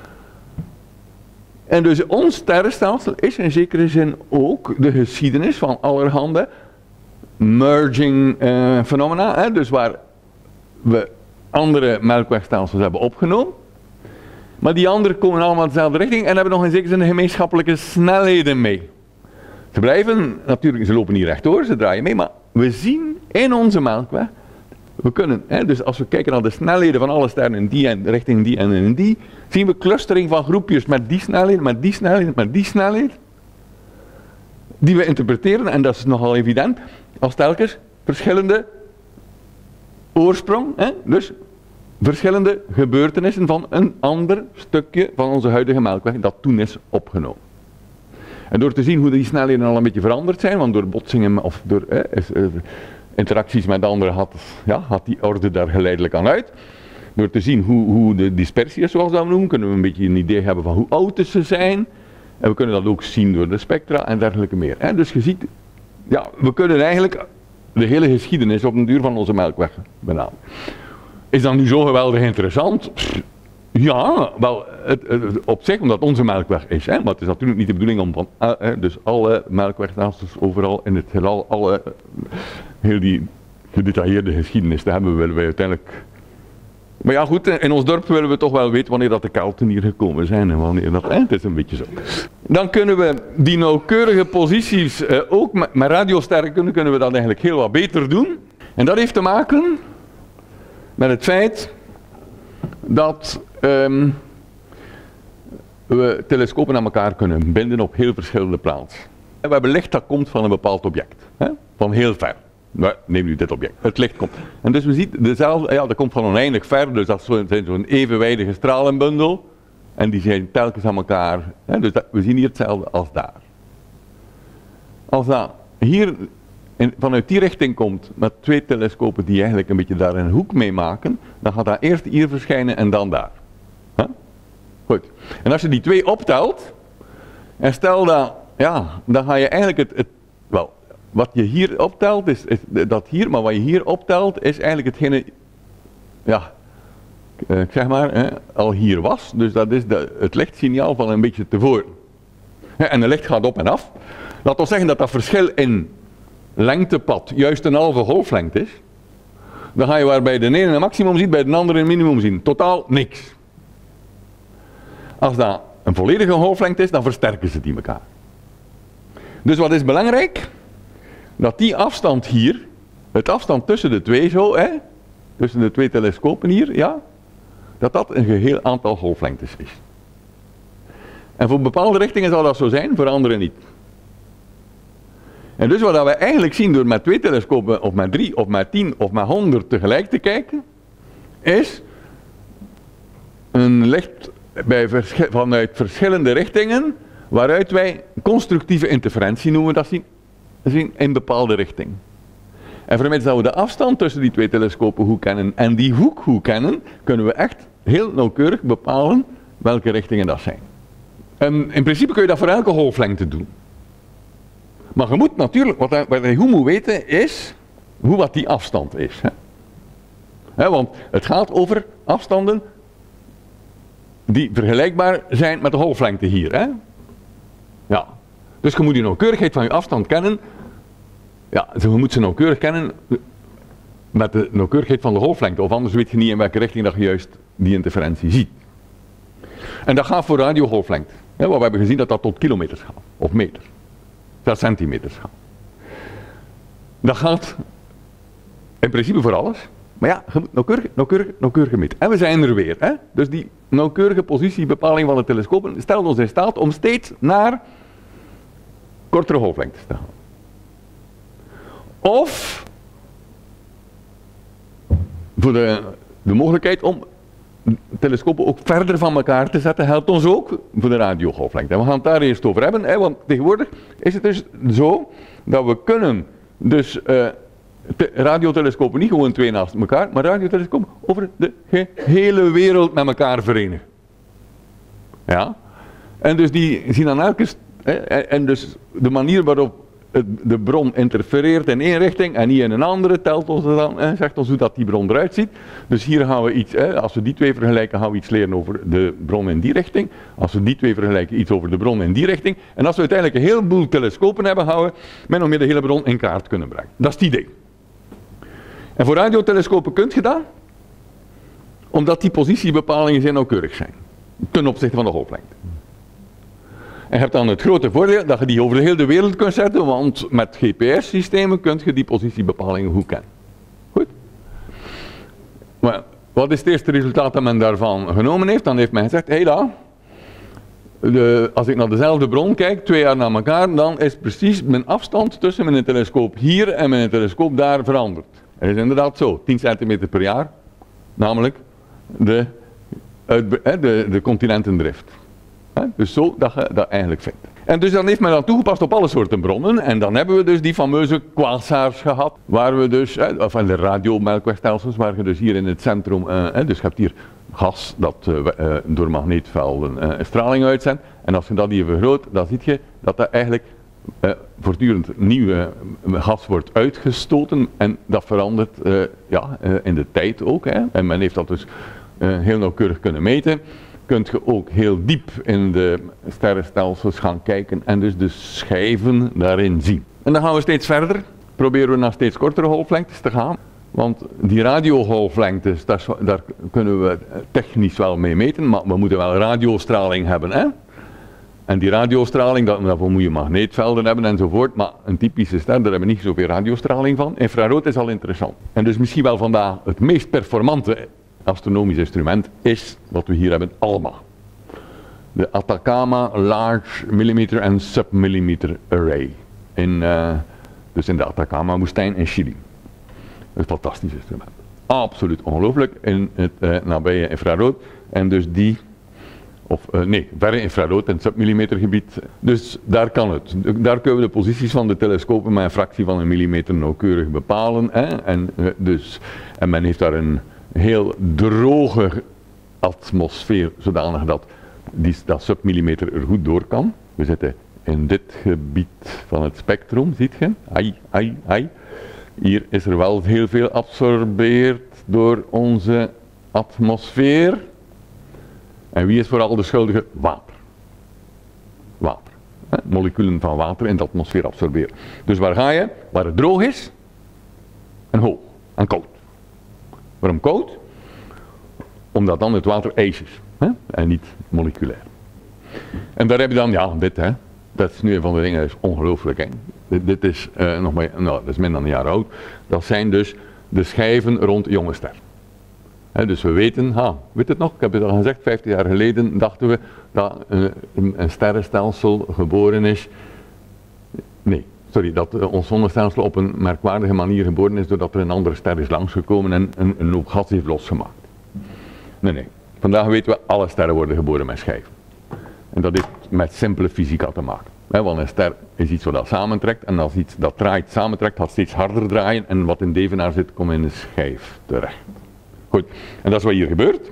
En dus ons sterrenstelsel is in zekere zin ook de geschiedenis van allerhande merging uh, phenomena, hè, dus waar we andere melkwegstelsels hebben opgenomen. Maar die anderen komen allemaal dezelfde richting en hebben nog in zekere zin gemeenschappelijke snelheden mee. Ze blijven, natuurlijk, ze lopen niet rechtdoor, ze draaien mee, maar we zien in onze Melkweg We kunnen, hè, dus als we kijken naar de snelheden van alle sterren in die en richting die en in die, zien we clustering van groepjes met die snelheid, met die snelheid, met die snelheid, die we interpreteren, en dat is nogal evident, als telkens verschillende oorsprong, hè, dus verschillende gebeurtenissen van een ander stukje van onze huidige melkweg dat toen is opgenomen. En door te zien hoe die snelheden al een beetje veranderd zijn, want door botsingen of door eh, is, eh, interacties met anderen had, ja, had die orde daar geleidelijk aan uit. Door te zien hoe, hoe de dispersie is, zoals dat we noemen, kunnen we een beetje een idee hebben van hoe oud ze zijn. En we kunnen dat ook zien door de spectra en dergelijke meer. Hè. Dus je ziet, ja, we kunnen eigenlijk de hele geschiedenis op een duur van onze melkweg benaderen. Is dat nu zo geweldig interessant? Pff, ja, wel, het, het, op zich, omdat het onze melkweg is. Hè, maar het is natuurlijk niet de bedoeling om van, uh, uh, dus alle melkwegstelsels overal in het heelal, alle, uh, heel die gedetailleerde geschiedenis te hebben, willen wij uiteindelijk. Maar ja goed, in ons dorp willen we toch wel weten wanneer dat de Kelten hier gekomen zijn en wanneer dat, hè, het is een beetje zo. Dan kunnen we die nauwkeurige posities, uh, ook met, met radiosterren kunnen we dat eigenlijk heel wat beter doen. En dat heeft te maken met het feit dat um, we telescopen aan elkaar kunnen binden op heel verschillende plaatsen. En we hebben licht dat komt van een bepaald object, hè? Van heel ver. Nou, neem nu dit object. Het licht komt. En dus we zien dezelfde, ja, dat komt van oneindig ver, dus dat zijn zo'n evenwijdige stralenbundel. En die zijn telkens aan elkaar, hè? Dus dat, we zien hier hetzelfde als daar. Als dat hier in, vanuit die richting komt met twee telescopen die eigenlijk een beetje daar een hoek mee maken, dan gaat dat eerst hier verschijnen en dan daar. Huh? Goed. En als je die twee optelt, en stel dat, ja, dan ga je eigenlijk het, het wel, wat je hier optelt is, is dat hier, maar wat je hier optelt is eigenlijk hetgene, ja, ik zeg maar, hè, al hier was. Dus dat is de, het lichtsignaal van een beetje tevoren. En het licht gaat op en af. Laat ons zeggen dat dat verschil in lengtepad juist een halve golflengte is. Dan ga je waarbij de ene een maximum ziet, bij de andere een minimum zien. Totaal niks. Als dat een volledige golflengte is, dan versterken ze die elkaar. Dus wat is belangrijk? Dat die afstand hier, het afstand tussen de twee zo, hè, tussen de twee telescopen hier, ja, dat dat een geheel aantal golflengtes is. En voor bepaalde richtingen zal dat zo zijn, voor andere niet. En dus wat we eigenlijk zien door met twee telescopen, of met drie, of met tien, of met honderd tegelijk te kijken, is een licht bij verschi- vanuit verschillende richtingen, waaruit wij constructieve interferentie noemen we dat zien, zien in bepaalde richting. En vermits dat we de afstand tussen die twee telescopen goed kennen en die hoek goed kennen, kunnen we echt heel nauwkeurig bepalen welke richtingen dat zijn. En in principe kun je dat voor elke golflengte doen. Maar je moet natuurlijk, wat je, wat je goed moet weten is, hoe wat die afstand is. Hè? Hè, want het gaat over afstanden die vergelijkbaar zijn met de golflengte hier. Hè? Ja. Dus je moet die nauwkeurigheid van je afstand kennen. Ja, je moet ze nauwkeurig kennen met de nauwkeurigheid van de golflengte. Of anders weet je niet in welke richting dat je juist die interferentie ziet. En dat gaat voor radiogolflengte. Hè, want we hebben gezien dat dat tot kilometers gaat. Of meters. Zelfs centimeters gaan. Dat gaat in principe voor alles. Maar ja, nauwkeurig, nauwkeurig, nauwkeurig meten. En we zijn er weer. Hè? Dus die nauwkeurige positiebepaling van de telescopen stelt ons in staat om steeds naar kortere golflengtes te gaan. Of voor de, de mogelijkheid om telescopen ook verder van elkaar te zetten, helpt ons ook voor de radiogolflengte. En we gaan het daar eerst over hebben, hè, want tegenwoordig is het dus zo dat we kunnen dus uh, radiotelescopen niet gewoon twee naast elkaar, maar radiotelescopen over de gehele wereld met elkaar verenigen. Ja? En dus die zien dan elke, hè, en dus de manier waarop de bron interfereert in één richting en niet in een andere, telt ons dan, hè, zegt ons hoe dat die bron eruit ziet. Dus hier gaan we iets, hè, als we die twee vergelijken, gaan we iets leren over de bron in die richting. Als we die twee vergelijken, iets over de bron in die richting. En als we uiteindelijk een heleboel telescopen hebben, gaan we met nog meer de hele bron in kaart kunnen brengen. Dat is het idee. En voor radiotelescopen kun je dat, omdat die positiebepalingen zeer nauwkeurig zijn, ten opzichte van de golflengte. En je hebt dan het grote voordeel dat je die over de hele wereld kunt zetten, want met G P S-systemen kun je die positiebepalingen goed kennen. Goed? Maar wat is het eerste resultaat dat men daarvan genomen heeft? Dan heeft men gezegd, hé daar, de, als ik naar dezelfde bron kijk, twee jaar na elkaar, dan is precies mijn afstand tussen mijn telescoop hier en mijn telescoop daar veranderd. Het is inderdaad zo, tien centimeter per jaar, namelijk de, de, de continentendrift. Dus zo dat je dat eigenlijk vindt. En dus dan heeft men dat toegepast op alle soorten bronnen. En dan hebben we dus die fameuze quasars gehad. Waar we dus, of de radiomelkwegstelsels, waar je dus hier in het centrum, eh, dus je hebt hier gas dat uh, door magneetvelden uh, straling uitzendt. En als je dat hier vergroot, dan zie je dat dat eigenlijk uh, voortdurend nieuwe gas wordt uitgestoten. En dat verandert uh, ja, uh, in de tijd ook. Hè. En men heeft dat dus uh, heel nauwkeurig kunnen meten. Kunt je ook heel diep in de sterrenstelsels gaan kijken en dus de schijven daarin zien. En dan gaan we steeds verder, proberen we naar steeds kortere golflengtes te gaan. Want die radiogolflengtes, daar, daar kunnen we technisch wel mee meten, maar we moeten wel radiostraling hebben. Hè? En die radiostraling, daarvoor moet je magneetvelden hebben enzovoort, maar een typische ster, daar hebben we niet zoveel radiostraling van. Infrarood is al interessant. En dus misschien wel vandaag het meest performante astronomisch instrument is wat we hier hebben, ALMA. De Atacama Large Millimeter and Submillimeter Array. In, uh, dus in de Atacama woestijn in Chili. Een fantastisch instrument. Absoluut ongelooflijk in het uh, nabije infrarood. En dus die, of uh, nee, verre infrarood en submillimeter gebied. Dus daar kan het. Daar kunnen we de posities van de telescopen met een fractie van een millimeter nauwkeurig bepalen. Hè? En, uh, dus, en men heeft daar een heel droge atmosfeer, zodanig dat die, dat submillimeter er goed door kan. We zitten in dit gebied van het spectrum, ziet je? Ai, ai, ai. Hier is er wel heel veel absorbeerd door onze atmosfeer. En wie is vooral de schuldige? Water. Water. He? Moleculen van water in de atmosfeer absorberen. Dus waar ga je? Waar het droog is en hoog en koud. Waarom koud? Omdat dan het water ijs is. Hè? En niet moleculair. En daar heb je dan, ja, dit hè. Dat is nu een van de dingen, dat is ongelooflijk hè. Dit, dit is uh, nog maar, nou, dat is minder dan een jaar oud. Dat zijn dus de schijven rond jonge ster. Hè, dus we weten, ha, weet het nog? Ik heb het al gezegd, vijftig jaar geleden dachten we dat uh, een, een sterrenstelsel geboren is. Nee. Sorry, dat uh, ons zonnestelsel op een merkwaardige manier geboren is doordat er een andere ster is langsgekomen en een, een hoop gas heeft losgemaakt. Nee, nee. Vandaag weten we, alle sterren worden geboren met schijven. En dat heeft met simpele fysica te maken. He, want een ster is iets wat dat samentrekt en als iets dat draait samentrekt, gaat steeds harder draaien en wat in Devenaar zit, komt in een schijf terecht. Goed, en dat is wat hier gebeurt.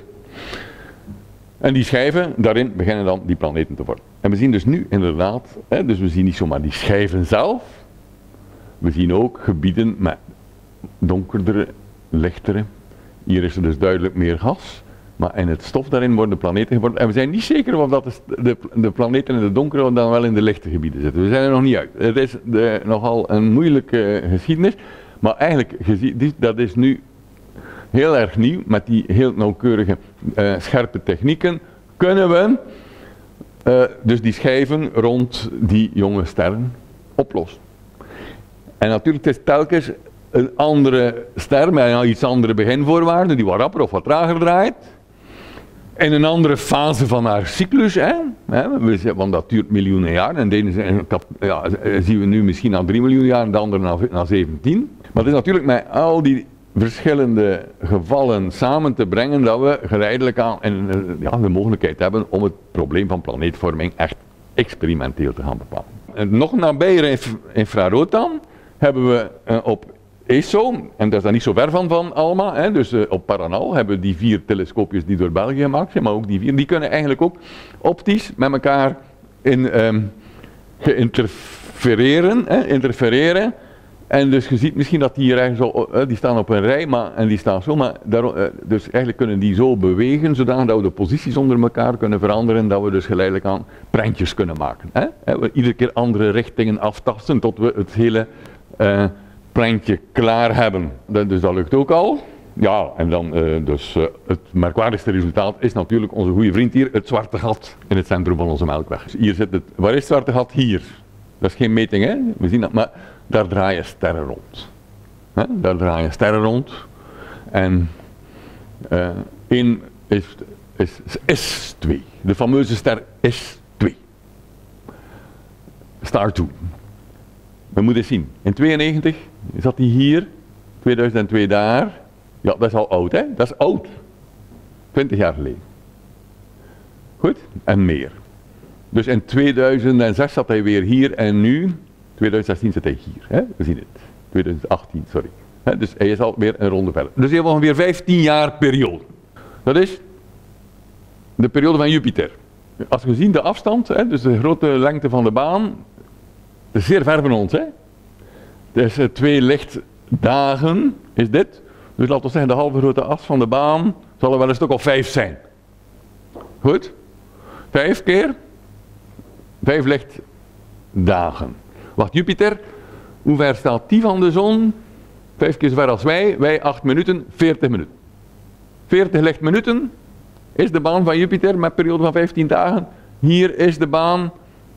En die schijven, daarin beginnen dan die planeten te vormen. En we zien dus nu inderdaad, hè, dus we zien niet zomaar die schijven zelf. We zien ook gebieden met donkerdere, lichtere. Hier is er dus duidelijk meer gas. Maar in het stof daarin worden planeten gevormd. En we zijn niet zeker of dat de, de, de planeten in de donkere dan wel in de lichte gebieden zitten. We zijn er nog niet uit. Het is de, nogal een moeilijke geschiedenis. Maar eigenlijk, dat is nu heel erg nieuw. Met die heel nauwkeurige, uh, scherpe technieken kunnen we uh, dus die schijven rond die jonge sterren oplossen. En natuurlijk het is telkens een andere ster met een iets andere beginvoorwaarden, die wat rapper of wat trager draait. In een andere fase van haar cyclus, hè? Want dat duurt miljoenen jaar. En de ene ja, zien we nu misschien na drie miljoen jaar en de andere na, na zeventien. Maar het is natuurlijk met al die verschillende gevallen samen te brengen dat we geleidelijk aan en, ja, de mogelijkheid hebben om het probleem van planeetvorming echt experimenteel te gaan bepalen. En nog nabij infrarood dan hebben we uh, op E S O, en dat is daar niet zo ver van van ALMA, hè, dus uh, op Paranal hebben we die vier telescoopjes die door België gemaakt zijn, maar ook die vier, die kunnen eigenlijk ook optisch met elkaar in, um, geïnterfereren, hè, interfereren. En dus je ziet misschien dat die hier eigenlijk zo, uh, die staan op een rij, maar, en die staan zo, maar daar, uh, dus eigenlijk kunnen die zo bewegen, zodat we de posities onder elkaar kunnen veranderen, dat we dus geleidelijk aan prentjes kunnen maken. Hè? Hè, we iedere keer andere richtingen aftasten tot we het hele uh, plantje klaar hebben. Dat, dus dat lukt ook al. Ja, en dan uh, dus uh, het merkwaardigste resultaat is natuurlijk onze goede vriend hier, het zwarte gat in het centrum van onze Melkweg. Dus hier zit het, waar is het zwarte gat? Hier. Dat is geen meting, hè? We zien dat, maar daar draaien sterren rond. He? Daar draaien sterren rond. En Uh, één is, is, is S twee, de fameuze ster S twee. Star twee. We moeten zien, in tweeënnegentig zat hij hier, tweeduizend twee daar. Ja, dat is al oud, hè? Dat is oud. twintig jaar geleden. Goed? En meer. Dus in tweeduizend zes zat hij weer hier en nu, tweeduizend zestien zit hij hier. Hè? We zien het. tweeduizend achttien, sorry. Hè? Dus hij is alweer een ronde verder. Dus hij heeft ongeveer vijftien jaar periode. Dat is de periode van Jupiter. Als we zien de afstand, hè, dus de grote lengte van de baan, dat is zeer ver van ons. Hè? Dus uh, twee lichtdagen is dit. Dus laten we zeggen, de halve grote as van de baan zal er wel een stuk of vijf zijn. Goed? Vijf keer vijf lichtdagen. Wacht, Jupiter, hoe ver staat die van de zon? Vijf keer zo ver als wij. Wij acht minuten, veertig minuten. veertig lichtminuten is de baan van Jupiter met een periode van vijftien dagen. Hier is de baan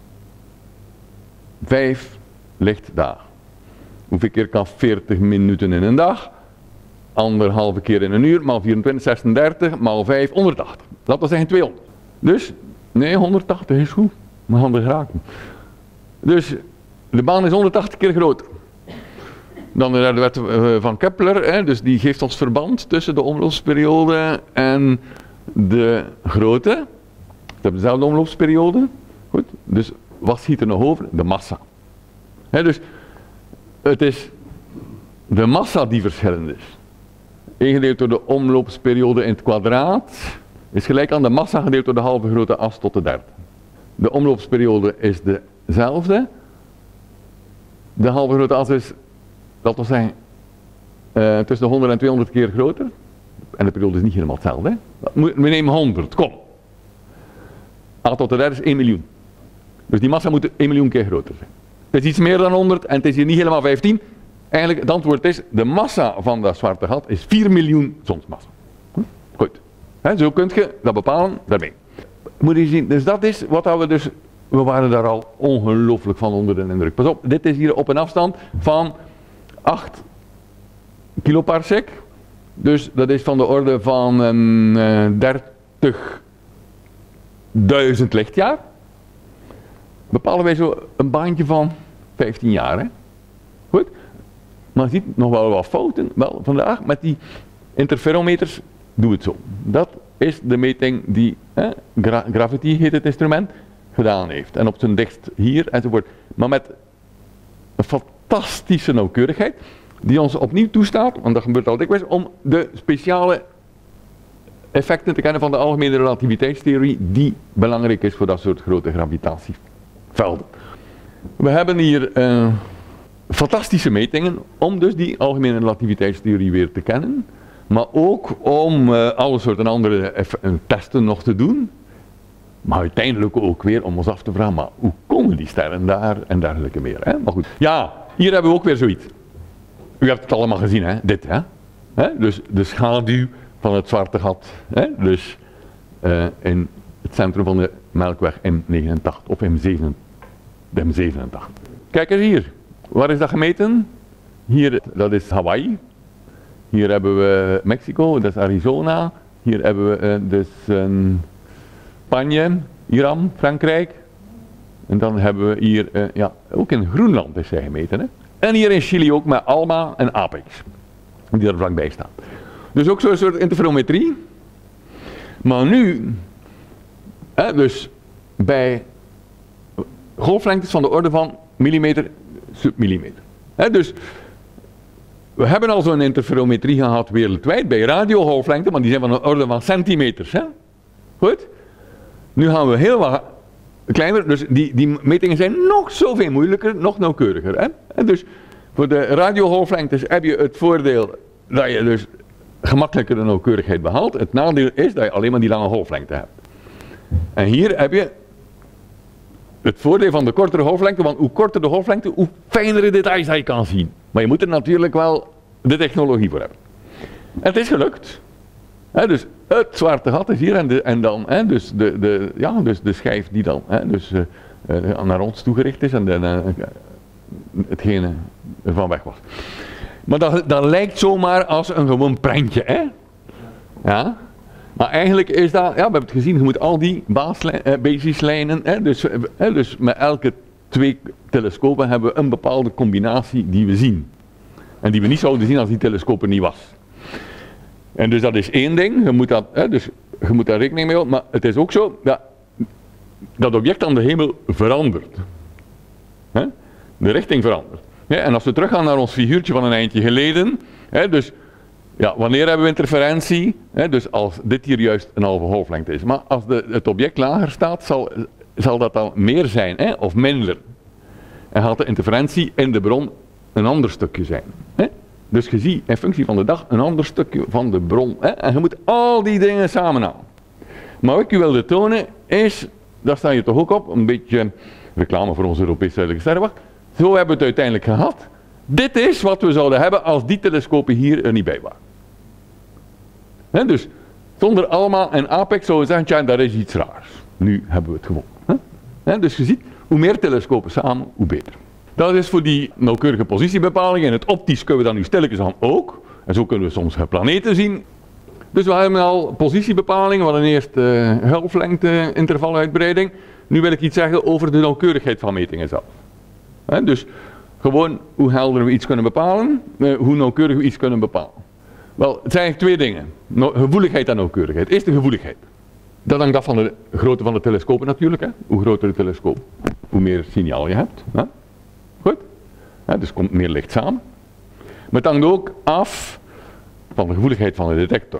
vijf lichtdagen. Hoeveel keer kan veertig minuten in een dag? Anderhalve keer in een uur, maal vierentwintig, zesendertig, maal vijf, honderdtachtig. Laten we zeggen tweehonderd. Dus, nee, honderdtachtig is goed. Maar handig raken. Dus, de baan is honderdtachtig keer groter. Dan de derde wet van Kepler, hè, dus die geeft ons verband tussen de omloopsperiode en de grootte. We hebben dezelfde omloopsperiode. Goed, dus wat schiet er nog over? De massa. Hè, dus, het is de massa die verschillend is. één gedeeld door de omloopsperiode in het kwadraat is gelijk aan de massa gedeeld door de halve grote as tot de derde. De omloopsperiode is dezelfde. De halve grote as is, laten we zeggen, uh, tussen de honderd en tweehonderd keer groter. En de periode is niet helemaal hetzelfde. Hè? We nemen honderd, kom. A tot de derde is één miljoen. Dus die massa moet één miljoen keer groter zijn. Het is iets meer dan honderd en het is hier niet helemaal vijftien. Eigenlijk, het antwoord is, de massa van dat zwarte gat is vier miljoen zonsmassa. Goed. He, zo kun je dat bepalen daarmee. Moet je zien, dus dat is wat we dus, we waren daar al ongelooflijk van onder de indruk. Pas op, dit is hier op een afstand van acht kiloparsec. Dus dat is van de orde van een uh, dertigduizend lichtjaar. Bepalen wij zo een baantje van vijftien jaar. Hè? Goed. Maar je ziet nog wel wat fouten. Wel, vandaag met die interferometers doen we het zo. Dat is de meting die eh, gra Gravity heet het instrument gedaan heeft. En op zijn dichtst hier enzovoort. Maar met een fantastische nauwkeurigheid die ons opnieuw toestaat, want dat gebeurt al dikwijls, om de speciale effecten te kennen van de algemene relativiteitstheorie die belangrijk is voor dat soort grote gravitatievelden. We hebben hier uh, fantastische metingen om dus die algemene relativiteitstheorie weer te kennen, maar ook om uh, alle soorten andere testen nog te doen, maar uiteindelijk ook weer om ons af te vragen, maar hoe komen die sterren daar en dergelijke meer. Hè? Maar goed, ja, hier hebben we ook weer zoiets. U hebt het allemaal gezien, hè? Dit, hè? Hè? Dus de schaduw van het zwarte gat, hè? Dus uh, in het centrum van de Melkweg M negenentachtig of M zevenentachtig. Kijk eens hier, waar is dat gemeten? Hier, dat is Hawaii. Hier hebben we Mexico, dat is Arizona. Hier hebben we uh, dus uh, Spanje, Iran, Frankrijk. En dan hebben we hier, uh, ja, ook in Groenland is hij gemeten, hè? En hier in Chili ook met ALMA en APEX, die er vlakbij staan. Dus ook zo'n soort interferometrie. Maar nu, hè, dus bij golflengtes van de orde van millimeter, submillimeter. Hè, dus we hebben al zo'n interferometrie gehad wereldwijd bij radiogolflengten, maar die zijn van de orde van centimeters. Hè? Goed? Nu gaan we heel wat kleiner, dus die, die metingen zijn nog zoveel moeilijker, nog nauwkeuriger. Hè? En dus voor de radiogolflengtes heb je het voordeel dat je dus gemakkelijker de nauwkeurigheid behaalt. Het nadeel is dat je alleen maar die lange golflengte hebt. En hier heb je het voordeel van de kortere golflengte, want hoe korter de golflengte, hoe fijnere details je kan zien. Maar je moet er natuurlijk wel de technologie voor hebben. En het is gelukt. He, dus het zwarte gat is hier en, de, en dan, he, dus, de, de, ja, dus de schijf die dan he, dus, uh, uh, naar ons toegericht is en de, uh, hetgene van weg was. Maar dat, dat lijkt zomaar als een gewoon prentje. Hè? Ja? Maar eigenlijk is dat, ja, we hebben het gezien, je moet al die uh, basislijnen, hè, dus, uh, dus met elke twee telescopen hebben we een bepaalde combinatie die we zien. En die we niet zouden zien als die telescoop er niet was. En dus dat is één ding, je moet, dat, hè, dus je moet daar rekening mee houden, maar het is ook zo dat dat object aan de hemel verandert. Hè? De richting verandert. Ja, en als we teruggaan naar ons figuurtje van een eindje geleden, hè, dus ja, wanneer hebben we interferentie? Hè, dus als dit hier juist een halve golflengte is. Maar als de, het object lager staat, zal, zal dat dan meer zijn, hè, of minder. En gaat de interferentie in de bron een ander stukje zijn. Hè? Dus je ziet in functie van de dag een ander stukje van de bron. Hè? En je moet al die dingen samenhalen. Maar wat ik u wilde tonen is, daar sta je toch ook op, een beetje reclame voor onze Europese Zuidelijke Sterrenwacht. Zo hebben we het uiteindelijk gehad. Dit is wat we zouden hebben als die telescopen hier er niet bij waren. He, dus zonder allemaal en Apex zouden we zeggen, tja, daar is iets raars. Nu hebben we het gewoon. He? He, dus je ziet, hoe meer telescopen samen, hoe beter. Dat is voor die nauwkeurige positiebepaling. En het optisch kunnen we dan nu stilletjes aan ook. En zo kunnen we soms planeten zien. Dus we hebben al positiebepalingen, we hadden eerst uh, golflengte, intervaluitbreiding. Nu wil ik iets zeggen over de nauwkeurigheid van metingen zelf. He, dus gewoon hoe helder we iets kunnen bepalen, uh, hoe nauwkeurig we iets kunnen bepalen. Wel, het zijn eigenlijk twee dingen. Nou, gevoeligheid en nauwkeurigheid. Eerst de gevoeligheid. Dat hangt af van de grootte van de telescopen natuurlijk. Hè. Hoe groter de telescoop, hoe meer signaal je hebt. Hè. Goed? Hè, dus komt meer licht samen. Maar het hangt ook af van de gevoeligheid van de detector.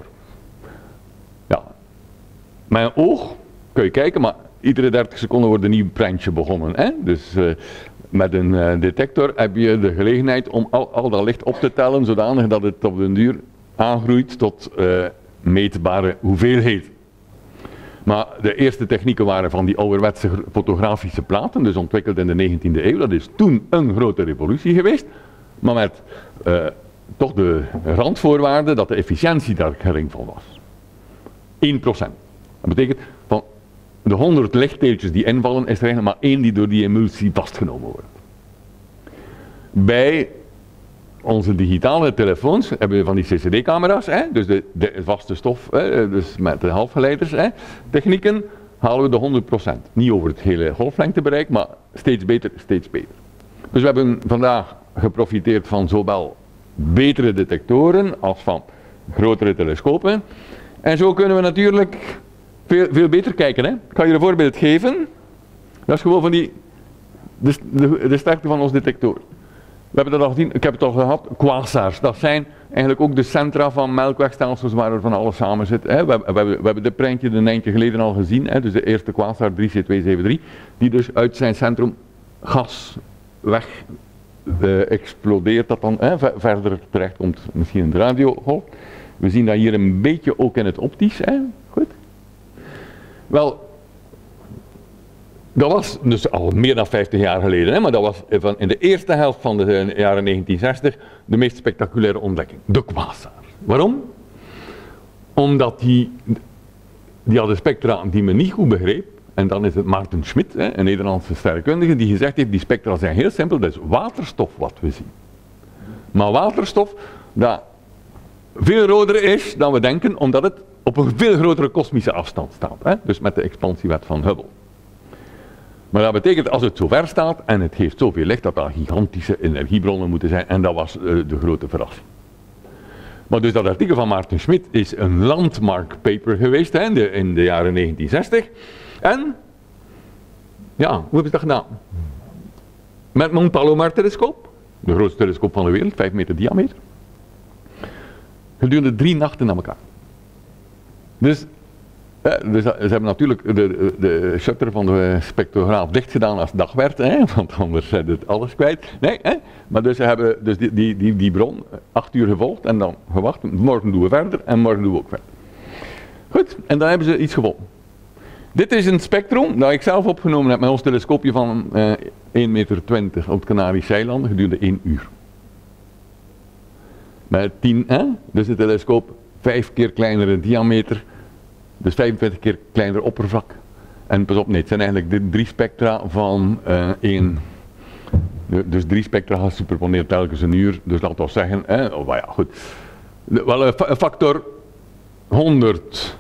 Ja. Met een oog kun je kijken, maar iedere dertig seconden wordt een nieuw prentje begonnen. Hè. Dus uh, met een uh, detector heb je de gelegenheid om al, al dat licht op te tellen, zodanig dat het op den duur aangroeit tot uh, meetbare hoeveelheid. Maar de eerste technieken waren van die ouderwetse fotografische platen, dus ontwikkeld in de negentiende eeuw. Dat is toen een grote revolutie geweest, maar met uh, toch de randvoorwaarde dat de efficiëntie daar gering van was. één procent. Dat betekent van de honderd lichtdeeltjes die invallen, is er eigenlijk maar één die door die emulsie vastgenomen wordt. Bij onze digitale telefoons hebben we van die C C D-camera's, hè, dus de, de vaste stof, hè, dus met de halfgeleiders, hè, technieken, halen we de honderd procent. Niet over het hele golflengtebereik, maar steeds beter, steeds beter. Dus we hebben vandaag geprofiteerd van zowel betere detectoren als van grotere telescopen. En zo kunnen we natuurlijk veel, veel beter kijken. Hè. Ik ga je een voorbeeld geven. Dat is gewoon van die, de, de, de sterkte van ons detector. We hebben dat al gezien, ik heb het al gehad, quasars. Dat zijn eigenlijk ook de centra van melkwegstelsels waar er van alles samen zit. Hè. We, hebben, we, hebben, we hebben dit prentje een eindje geleden al gezien, hè. Dus de eerste quasar drie C twee zeven drie, die dus uit zijn centrum gas weg uh, explodeert, dat dan hè, verder terecht komt, misschien in de radiogolf. We zien dat hier een beetje ook in het optisch. Hè. Goed. Wel, dat was dus al meer dan vijftig jaar geleden, hè, maar dat was van in de eerste helft van de jaren negentien zestig de meest spectaculaire ontdekking. De quasar. Waarom? Omdat die, die hadden spectra die men niet goed begreep. En dan is het Maarten Schmidt, hè, een Nederlandse sterrenkundige, die gezegd heeft, die spectra zijn heel simpel, dat is waterstof wat we zien. Maar waterstof, dat veel roder is dan we denken, omdat het op een veel grotere kosmische afstand staat. Hè? Dus met de expansiewet van Hubble. Maar dat betekent als het zo ver staat en het geeft zoveel licht dat dat gigantische energiebronnen moeten zijn. En dat was uh, de grote verrassing. Maar dus dat artikel van Maarten Schmidt is een landmark paper geweest hè, in, de, in de jaren negentien zestig. En, ja, hoe hebben ze dat gedaan? Met Mont Palomar telescoop, de grootste telescoop van de wereld, vijf meter diameter. Gedurende drie nachten aan elkaar. Dus, eh, dus ze hebben natuurlijk de, de, de shutter van de spectrograaf dicht gedaan als het dag werd, hè, want anders zijn het alles kwijt. Nee, hè, maar dus ze hebben dus die, die, die, die bron acht uur gevolgd en dan gewacht. Morgen doen we verder en morgen doen we ook verder. Goed, en dan hebben ze iets gevonden. Dit is een spectrum dat ik zelf opgenomen heb met ons telescoopje van eh, één meter twintig op het Canarische eilanden gedurende één uur. Met tien, hè? Dus de telescoop vijf keer kleiner in diameter, dus vijfentwintig keer kleiner oppervlak. En pas op, nee, het zijn eigenlijk de drie spectra van uh, één. Dus drie spectra gesuperponeerd telkens een uur, dus laten we zeggen, hè? Oh, ja, goed. Wel een factor honderd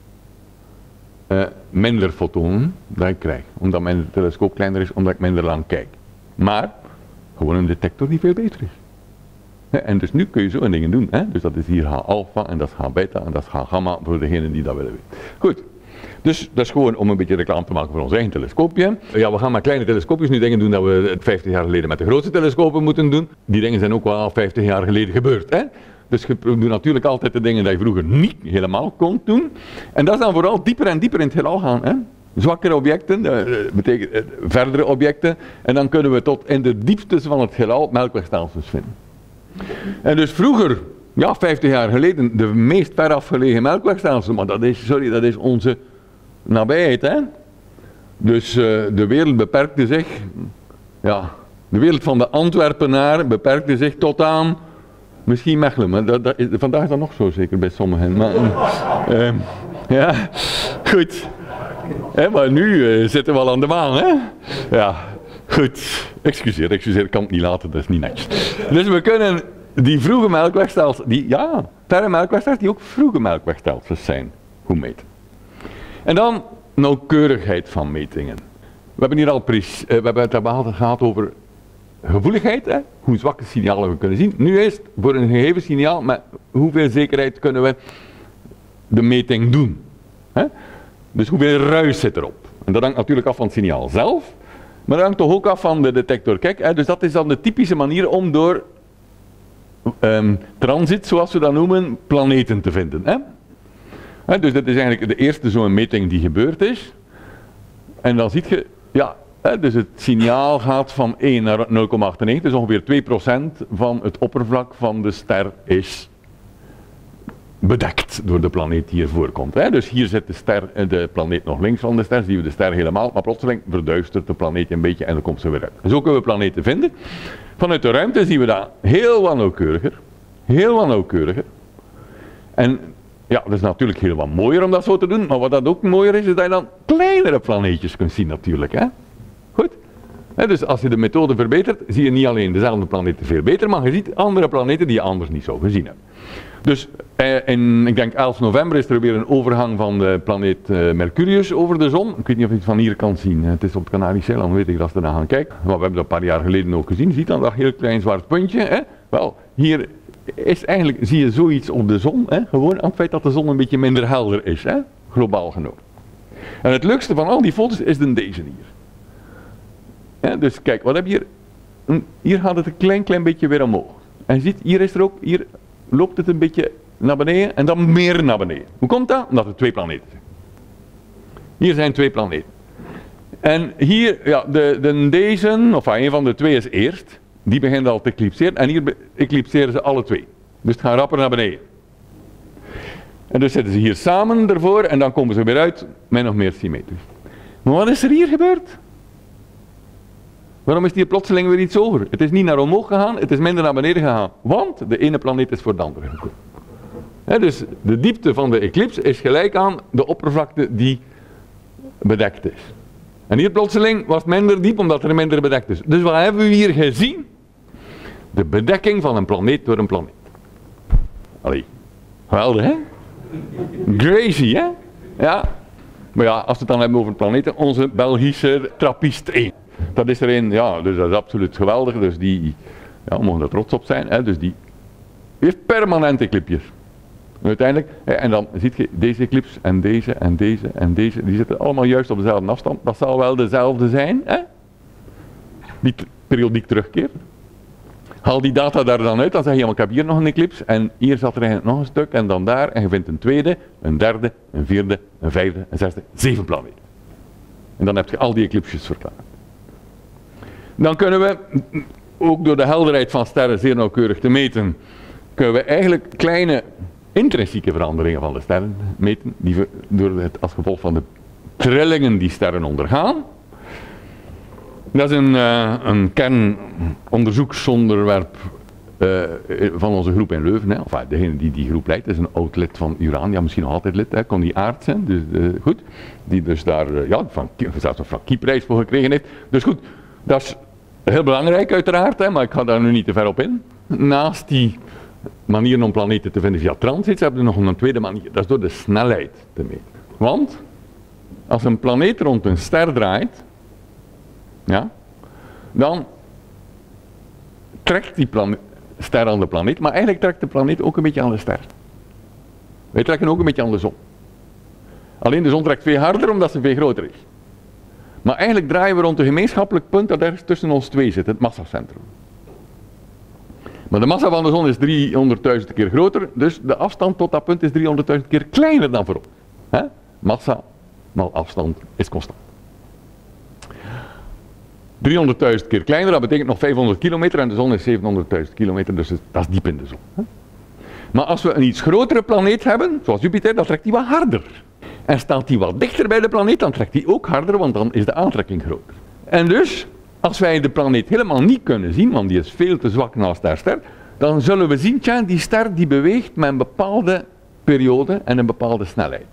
uh, minder fotonen dat ik krijg. Omdat mijn telescoop kleiner is, omdat ik minder lang kijk. Maar gewoon een detector die veel beter is. He, en dus nu kun je zo'n dingen doen. Hè? Dus dat is hier H alpha en dat is H beta en dat is H gamma voor degenen die dat willen weten. Goed. Dus dat is gewoon om een beetje reclame te maken voor ons eigen telescoopje. Ja, we gaan met kleine telescoopjes nu dingen doen dat we het vijftig jaar geleden met de grootste telescopen moeten doen. Die dingen zijn ook wel al vijftig jaar geleden gebeurd. Hè? Dus je doet natuurlijk altijd de dingen die je vroeger niet helemaal kon doen. En dat is dan vooral dieper en dieper in het heelal gaan. Hè? Zwakkere objecten, dat betekent eh, verdere objecten. En dan kunnen we tot in de dieptes van het heelal melkwegstelsels vinden. En dus vroeger, ja, vijftig jaar geleden, de meest ver afgelegen melkwegstelsel. Maar dat is, sorry, dat is onze nabijheid, hè. Dus uh, de wereld beperkte zich, ja, de wereld van de Antwerpenaar beperkte zich tot aan, misschien Mechelen, maar dat, dat is, vandaag is dat nog zo zeker bij sommigen. Maar, uh, uh, ja, goed. Hè, maar nu uh, zitten we al aan de maan, hè. Ja, goed. Excuseer, excuseer, ik kan het niet laten, dat is niet netjes. Dus we kunnen die vroege melkwegstelsels, die, ja, verre melkwegstelsels, die ook vroege melkwegstelsels zijn, goed meten. En dan nauwkeurigheid van metingen. We hebben hier al precies, uh, we hebben het gehad over gevoeligheid, hè? Hoe zwakke signalen we kunnen zien. Nu is het voor een gegeven signaal, met hoeveel zekerheid kunnen we de meting doen. Hè? Dus hoeveel ruis zit erop. En dat hangt natuurlijk af van het signaal zelf, maar dat hangt toch ook af van de detector. Kijk, hè? Dus dat is dan de typische manier om door um, transit, zoals we dat noemen, planeten te vinden. Hè? He, dus dit is eigenlijk de eerste zo'n meting die gebeurd is. En dan zie je, ja, he, dus het signaal gaat van één naar nul komma achtennegentig, dus ongeveer twee procent van het oppervlak van de ster is bedekt door de planeet die hier voorkomt. He, dus hier zit de, ster, de planeet nog links van de ster, zien we de ster helemaal, maar plotseling verduistert de planeet een beetje en dan komt ze weer uit. Zo kunnen we planeten vinden. Vanuit de ruimte zien we dat heel wat nauwkeuriger, heel wat nauwkeuriger. En ja, dat is natuurlijk heel wat mooier om dat zo te doen, maar wat dat ook mooier is, is dat je dan kleinere planeetjes kunt zien natuurlijk. Hè? Goed? He, dus als je de methode verbetert, zie je niet alleen dezelfde planeten veel beter, maar je ziet andere planeten die je anders niet zou gezien hebben. Dus eh, in, ik denk elf november is er weer een overgang van de planeet eh, Mercurius over de zon. Ik weet niet of je het van hier kan zien, het is op het Canarische eiland, weet ik als je ernaar gaan kijken. Maar we hebben dat een paar jaar geleden ook gezien, ziet dan dat heel klein zwart puntje. Hè? Wel, hier is eigenlijk, zie je zoiets op de zon, hè? Gewoon aan het feit dat de zon een beetje minder helder is, hè? Globaal genomen. En het leukste van al die foto's is de deze hier. Ja, dus kijk, wat heb je hier? Hier gaat het een klein klein beetje weer omhoog. En je ziet, hier is er ook, hier loopt het een beetje naar beneden en dan meer naar beneden. Hoe komt dat? Omdat er twee planeten zijn. Hier zijn twee planeten. En hier, ja, de, de deze, of een van de twee is eerst. Die begint al te eclipseren en hier eclipseren ze alle twee. Dus het gaat rapper naar beneden. En dus zitten ze hier samen ervoor en dan komen ze weer uit met nog meer symmetrisch. Maar wat is er hier gebeurd? Waarom is hier plotseling weer iets hoger? Het is niet naar omhoog gegaan, het is minder naar beneden gegaan. Want de ene planeet is voor de andere gekomen. He, dus de diepte van de eclips is gelijk aan de oppervlakte die bedekt is. En hier plotseling was het minder diep omdat er minder bedekt is. Dus wat hebben we hier gezien? De bedekking van een planeet door een planeet. Allee, geweldig hè? Crazy hè? Ja. Maar ja, als we het dan hebben over planeten, onze Belgische Trappist één. Dat is er een, ja, dus dat is absoluut geweldig. Dus die, ja, we mogen er trots op zijn. Hè, dus die heeft permanent eclipsjes. Uiteindelijk, en dan zie je deze eclips en deze en deze en deze, die zitten allemaal juist op dezelfde afstand. Dat zal wel dezelfde zijn, hè? Die periodiek terugkeer. Haal die data daar dan uit, dan zeg je, ja, maar ik heb hier nog een eclips en hier zat er eigenlijk nog een stuk en dan daar. En je vindt een tweede, een derde, een vierde, een vijfde, een zesde, zeven planeten. En dan heb je al die eclipsjes verklaard. Dan kunnen we, ook door de helderheid van sterren zeer nauwkeurig te meten, kunnen we eigenlijk kleine intrinsieke veranderingen van de sterren meten, die we door het, als gevolg van de trillingen die sterren ondergaan. Dat is een, uh, een kernonderzoeksonderwerp uh, van onze groep in Leuven. Hè. Of, uh, degene die die groep leidt is een oud lid van Urania, misschien nog altijd lid, hè. Kon die Aert zijn, dus, uh, goed. Die dus daar uh, ja, van, zelfs een Frankiepprijs voor gekregen heeft. Dus goed, dat is heel belangrijk uiteraard, hè, maar ik ga daar nu niet te ver op in. Naast die manieren om planeten te vinden via transits, hebben we nog een tweede manier. Dat is door de snelheid te meten. Want als een planeet rond een ster draait, ja, dan trekt die ster aan de planeet, maar eigenlijk trekt de planeet ook een beetje aan de ster. Wij trekken ook een beetje aan de zon. Alleen de zon trekt veel harder omdat ze veel groter is. Maar eigenlijk draaien we rond een gemeenschappelijk punt dat ergens tussen ons twee zit, het massacentrum. Maar de massa van de zon is driehonderdduizend keer groter, dus de afstand tot dat punt is driehonderdduizend keer kleiner dan voor ons. He? Massa maal afstand is constant. driehonderdduizend keer kleiner, dat betekent nog vijfhonderd kilometer en de zon is zevenhonderdduizend kilometer, dus dat is diep in de zon. He? Maar als we een iets grotere planeet hebben, zoals Jupiter, dan trekt die wat harder. En staat die wat dichter bij de planeet, dan trekt die ook harder, want dan is de aantrekking groter. En dus, als wij de planeet helemaal niet kunnen zien, want die is veel te zwak naast haar ster, dan zullen we zien, tja, die ster die beweegt met een bepaalde periode en een bepaalde snelheid.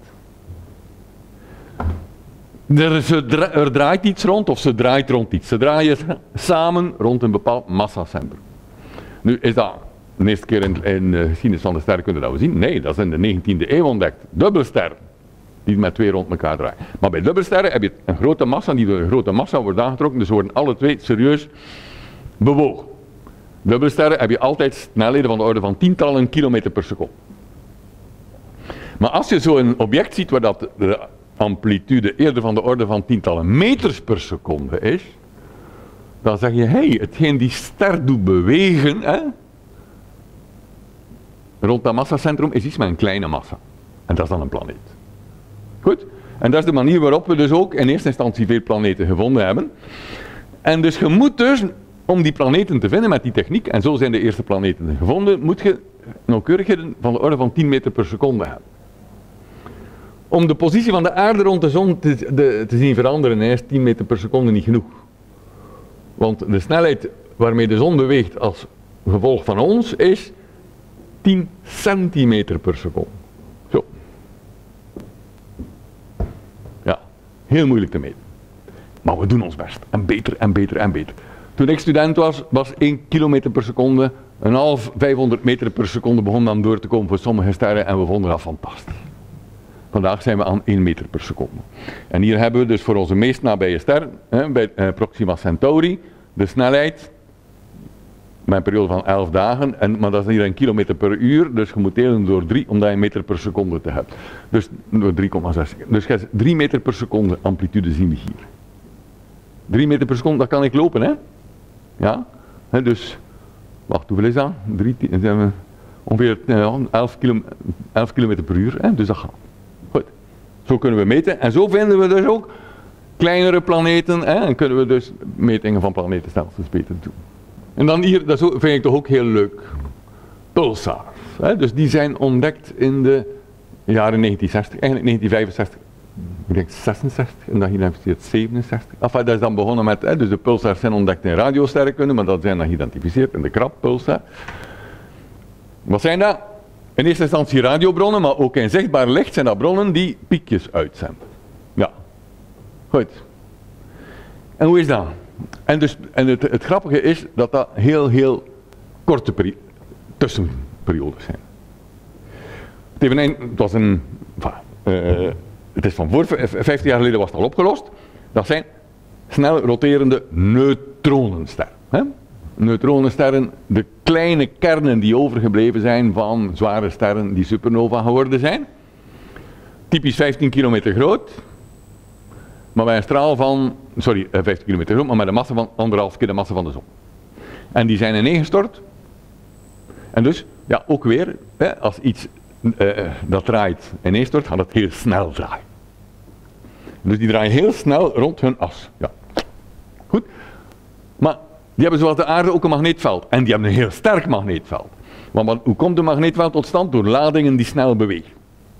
Er, ze dra er draait iets rond, of ze draait rond iets. Ze draaien samen rond een bepaald massacentrum. Nu is dat de eerste keer in, in de geschiedenis van de sterrenkunde dat we zien. Nee, dat is in de negentiende eeuw ontdekt. Dubbelsterren, die met twee rond elkaar draaien. Maar bij dubbelsterren heb je een grote massa, die door een grote massa wordt aangetrokken, dus ze worden alle twee serieus bewogen. Dubbelsterren heb je altijd snelheden van de orde van tientallen kilometer per seconde. Maar als je zo'n object ziet waar dat de amplitude eerder van de orde van tientallen meters per seconde is, dan zeg je, hé, hey, hetgeen die ster doet bewegen, hè, rond dat massacentrum is iets met een kleine massa. En dat is dan een planeet. Goed? En dat is de manier waarop we dus ook in eerste instantie veel planeten gevonden hebben. En dus je moet dus, om die planeten te vinden met die techniek, en zo zijn de eerste planeten gevonden, moet je nauwkeurigheden van de orde van tien meter per seconde hebben. Om de positie van de aarde rond de zon te, de, te zien veranderen, is tien meter per seconde niet genoeg. Want de snelheid waarmee de zon beweegt als gevolg van ons is tien centimeter per seconde. Zo. Ja, heel moeilijk te meten. Maar we doen ons best. En beter en beter en beter. Toen ik student was, was één kilometer per seconde, een half, vijfhonderd meter per seconde begon dan door te komen voor sommige sterren en we vonden dat fantastisch. Vandaag zijn we aan één meter per seconde. En hier hebben we dus voor onze meest nabije ster, hè, bij eh, Proxima Centauri, de snelheid met een periode van elf dagen, en, maar dat is hier een kilometer per uur, dus je moet delen door drie om dat een meter per seconde te hebben. Dus door drie komma zes. Dus drie meter per seconde amplitude zien we hier. drie meter per seconde, dat kan ik lopen, hè? Ja? He, dus, wacht, hoeveel is dat? drie, tien, zijn we ongeveer uh, elf, kilo, elf kilometer per uur, hè? Dus dat gaat. Goed. Zo kunnen we meten. En zo vinden we dus ook kleinere planeten, hè? En kunnen we dus metingen van planetenstelsels beter doen. En dan hier, dat vind ik toch ook heel leuk, pulsars. Hè? Dus die zijn ontdekt in de jaren negentien zestig, eigenlijk negentien vijfenzestig. Ik denk zesenzestig en dan hier het zevenenzestig. Enfin, dat is dan begonnen met, hè, dus de pulsars zijn ontdekt in radiosterrenkunde, maar dat zijn dan geïdentificeerd in de Crab-pulsar. Wat zijn dat? In eerste instantie radiobronnen, maar ook in zichtbaar licht zijn dat bronnen die piekjes uitzenden. Ja, goed. En hoe is dat? En, dus, en het, het grappige is dat dat heel, heel korte tussenperiodes zijn. Het, even een, het was een... Uh, Het is van voor vijftig jaar geleden was het al opgelost. Dat zijn snel roterende neutronensterren. Hè? Neutronensterren, de kleine kernen die overgebleven zijn van zware sterren die supernova geworden zijn. Typisch vijftien kilometer groot. Maar met een straal van, sorry, vijftien kilometer groot, maar met een massa van anderhalf keer de massa van de zon. En die zijn ineengestort. En dus, ja, ook weer, hè, als iets Uh, dat draait ineenstort, gaat het heel snel draaien. Dus die draaien heel snel rond hun as. Ja. Goed. Maar die hebben zoals de aarde ook een magneetveld. En die hebben een heel sterk magneetveld. Want wat, hoe komt een magneetveld tot stand? Door ladingen die snel bewegen.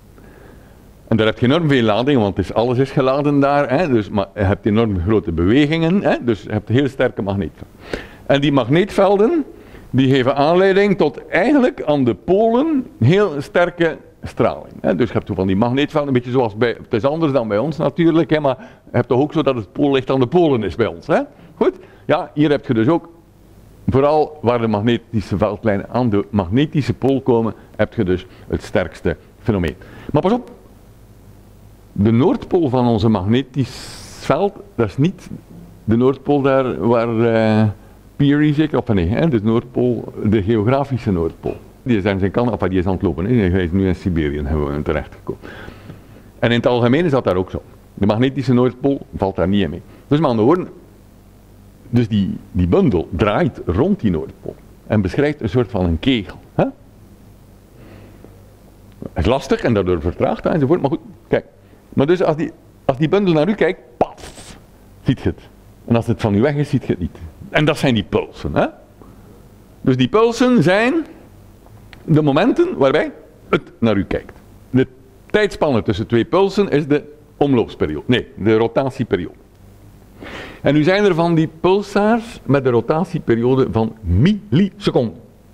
En daar heb je enorm veel ladingen, want het is, alles is geladen daar. Hè? Dus, maar je hebt enorm grote bewegingen. Hè? Dus je hebt een heel sterke magneetveld. En die magneetvelden die geven aanleiding tot eigenlijk aan de polen heel sterke straling. Hè. Dus je hebt zo van die magneetvelden, een beetje zoals bij, het is anders dan bij ons natuurlijk, hè, maar je hebt toch ook zo dat het poollicht aan de polen is bij ons. Hè. Goed? Ja, hier heb je dus ook vooral waar de magnetische veldlijnen aan de magnetische pool komen, heb je dus het sterkste fenomeen. Maar pas op, de Noordpool van onze magnetisch veld, dat is niet de Noordpool daar waar uh, Peary zeker, of nee, hè, de Noordpool, de geografische Noordpool. Die is aan zijn kant, of die is aan het lopen, hè. Hij is nu in Siberië hebben terechtgekomen. En in het algemeen is dat daar ook zo. De magnetische Noordpool valt daar niet in mee. Dus met andere woorden, dus die, die bundel draait rond die Noordpool en beschrijft een soort van een kegel. Hè? Het is lastig en daardoor vertraagt dat enzovoort, maar goed, kijk. Maar dus als die, als die bundel naar u kijkt, paf, ziet je het. En als het van u weg is, ziet je het niet. En dat zijn die pulsen. Hè? Dus die pulsen zijn de momenten waarbij het naar u kijkt. De tijdspanne tussen twee pulsen is de omloopsperiode. Nee, de rotatieperiode. En nu zijn er van die pulsars met de rotatieperiode van milliseconden.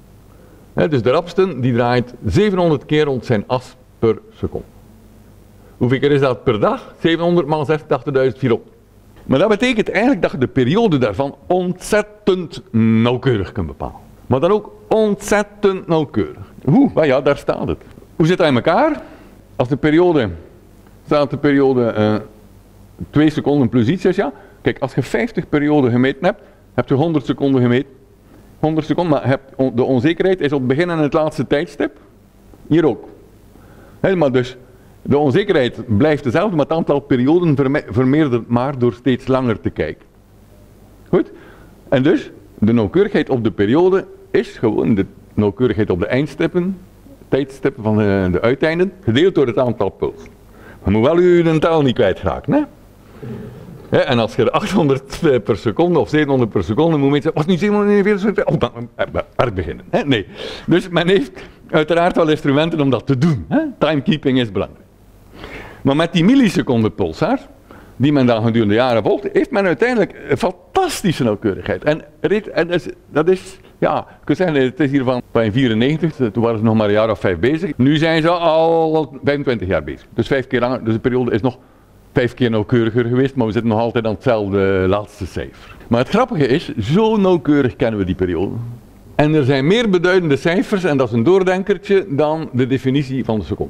He, dus de rapste die draait zevenhonderd keer rond zijn as per seconde. Hoeveel keer is dat per dag? zevenhonderd maal zesentachtigduizend vierhonderd. Maar dat betekent eigenlijk dat je de periode daarvan ontzettend nauwkeurig kunt bepalen. Maar dan ook ontzettend nauwkeurig. Hoe? Nou ja, daar staat het. Hoe zit dat in elkaar? Als de periode, staat de periode uh, twee seconden plus iets is, ja. Kijk, als je vijftig perioden gemeten hebt, heb je honderd seconden gemeten. honderd seconden, maar hebt, de onzekerheid is op het begin en het laatste tijdstip. Hier ook. He, maar dus, de onzekerheid blijft dezelfde, maar het aantal perioden verme vermeerdert maar door steeds langer te kijken. Goed? En dus, de nauwkeurigheid op de periode is gewoon de nauwkeurigheid op de eindstippen, tijdstippen van de, de uiteinden, gedeeld door het aantal pulsen. Maar moet wel u de taal niet kwijtraken, hè? He, en als je achthonderd per seconde of zevenhonderd per seconde moet meten, was niet zevenhonderd, oh, dan hard beginnen. He, nee. Dus men heeft uiteraard wel instrumenten om dat te doen. He. Timekeeping is belangrijk. Maar met die milliseconden pulsar, die men dan gedurende jaren volgt, heeft men uiteindelijk een fantastische nauwkeurigheid. En, en dat, is, dat is, ja, ik kan zeggen, het is hier van vierennegentig, toen waren ze nog maar een jaar of vijf bezig. Nu zijn ze al vijfentwintig jaar bezig. Dus vijf keer langer, dus de periode is nog vijf keer nauwkeuriger geweest, maar we zitten nog altijd aan hetzelfde laatste cijfer. Maar het grappige is, zo nauwkeurig kennen we die periode. En er zijn meer beduidende cijfers, en dat is een doordenkertje, dan de definitie van de seconde.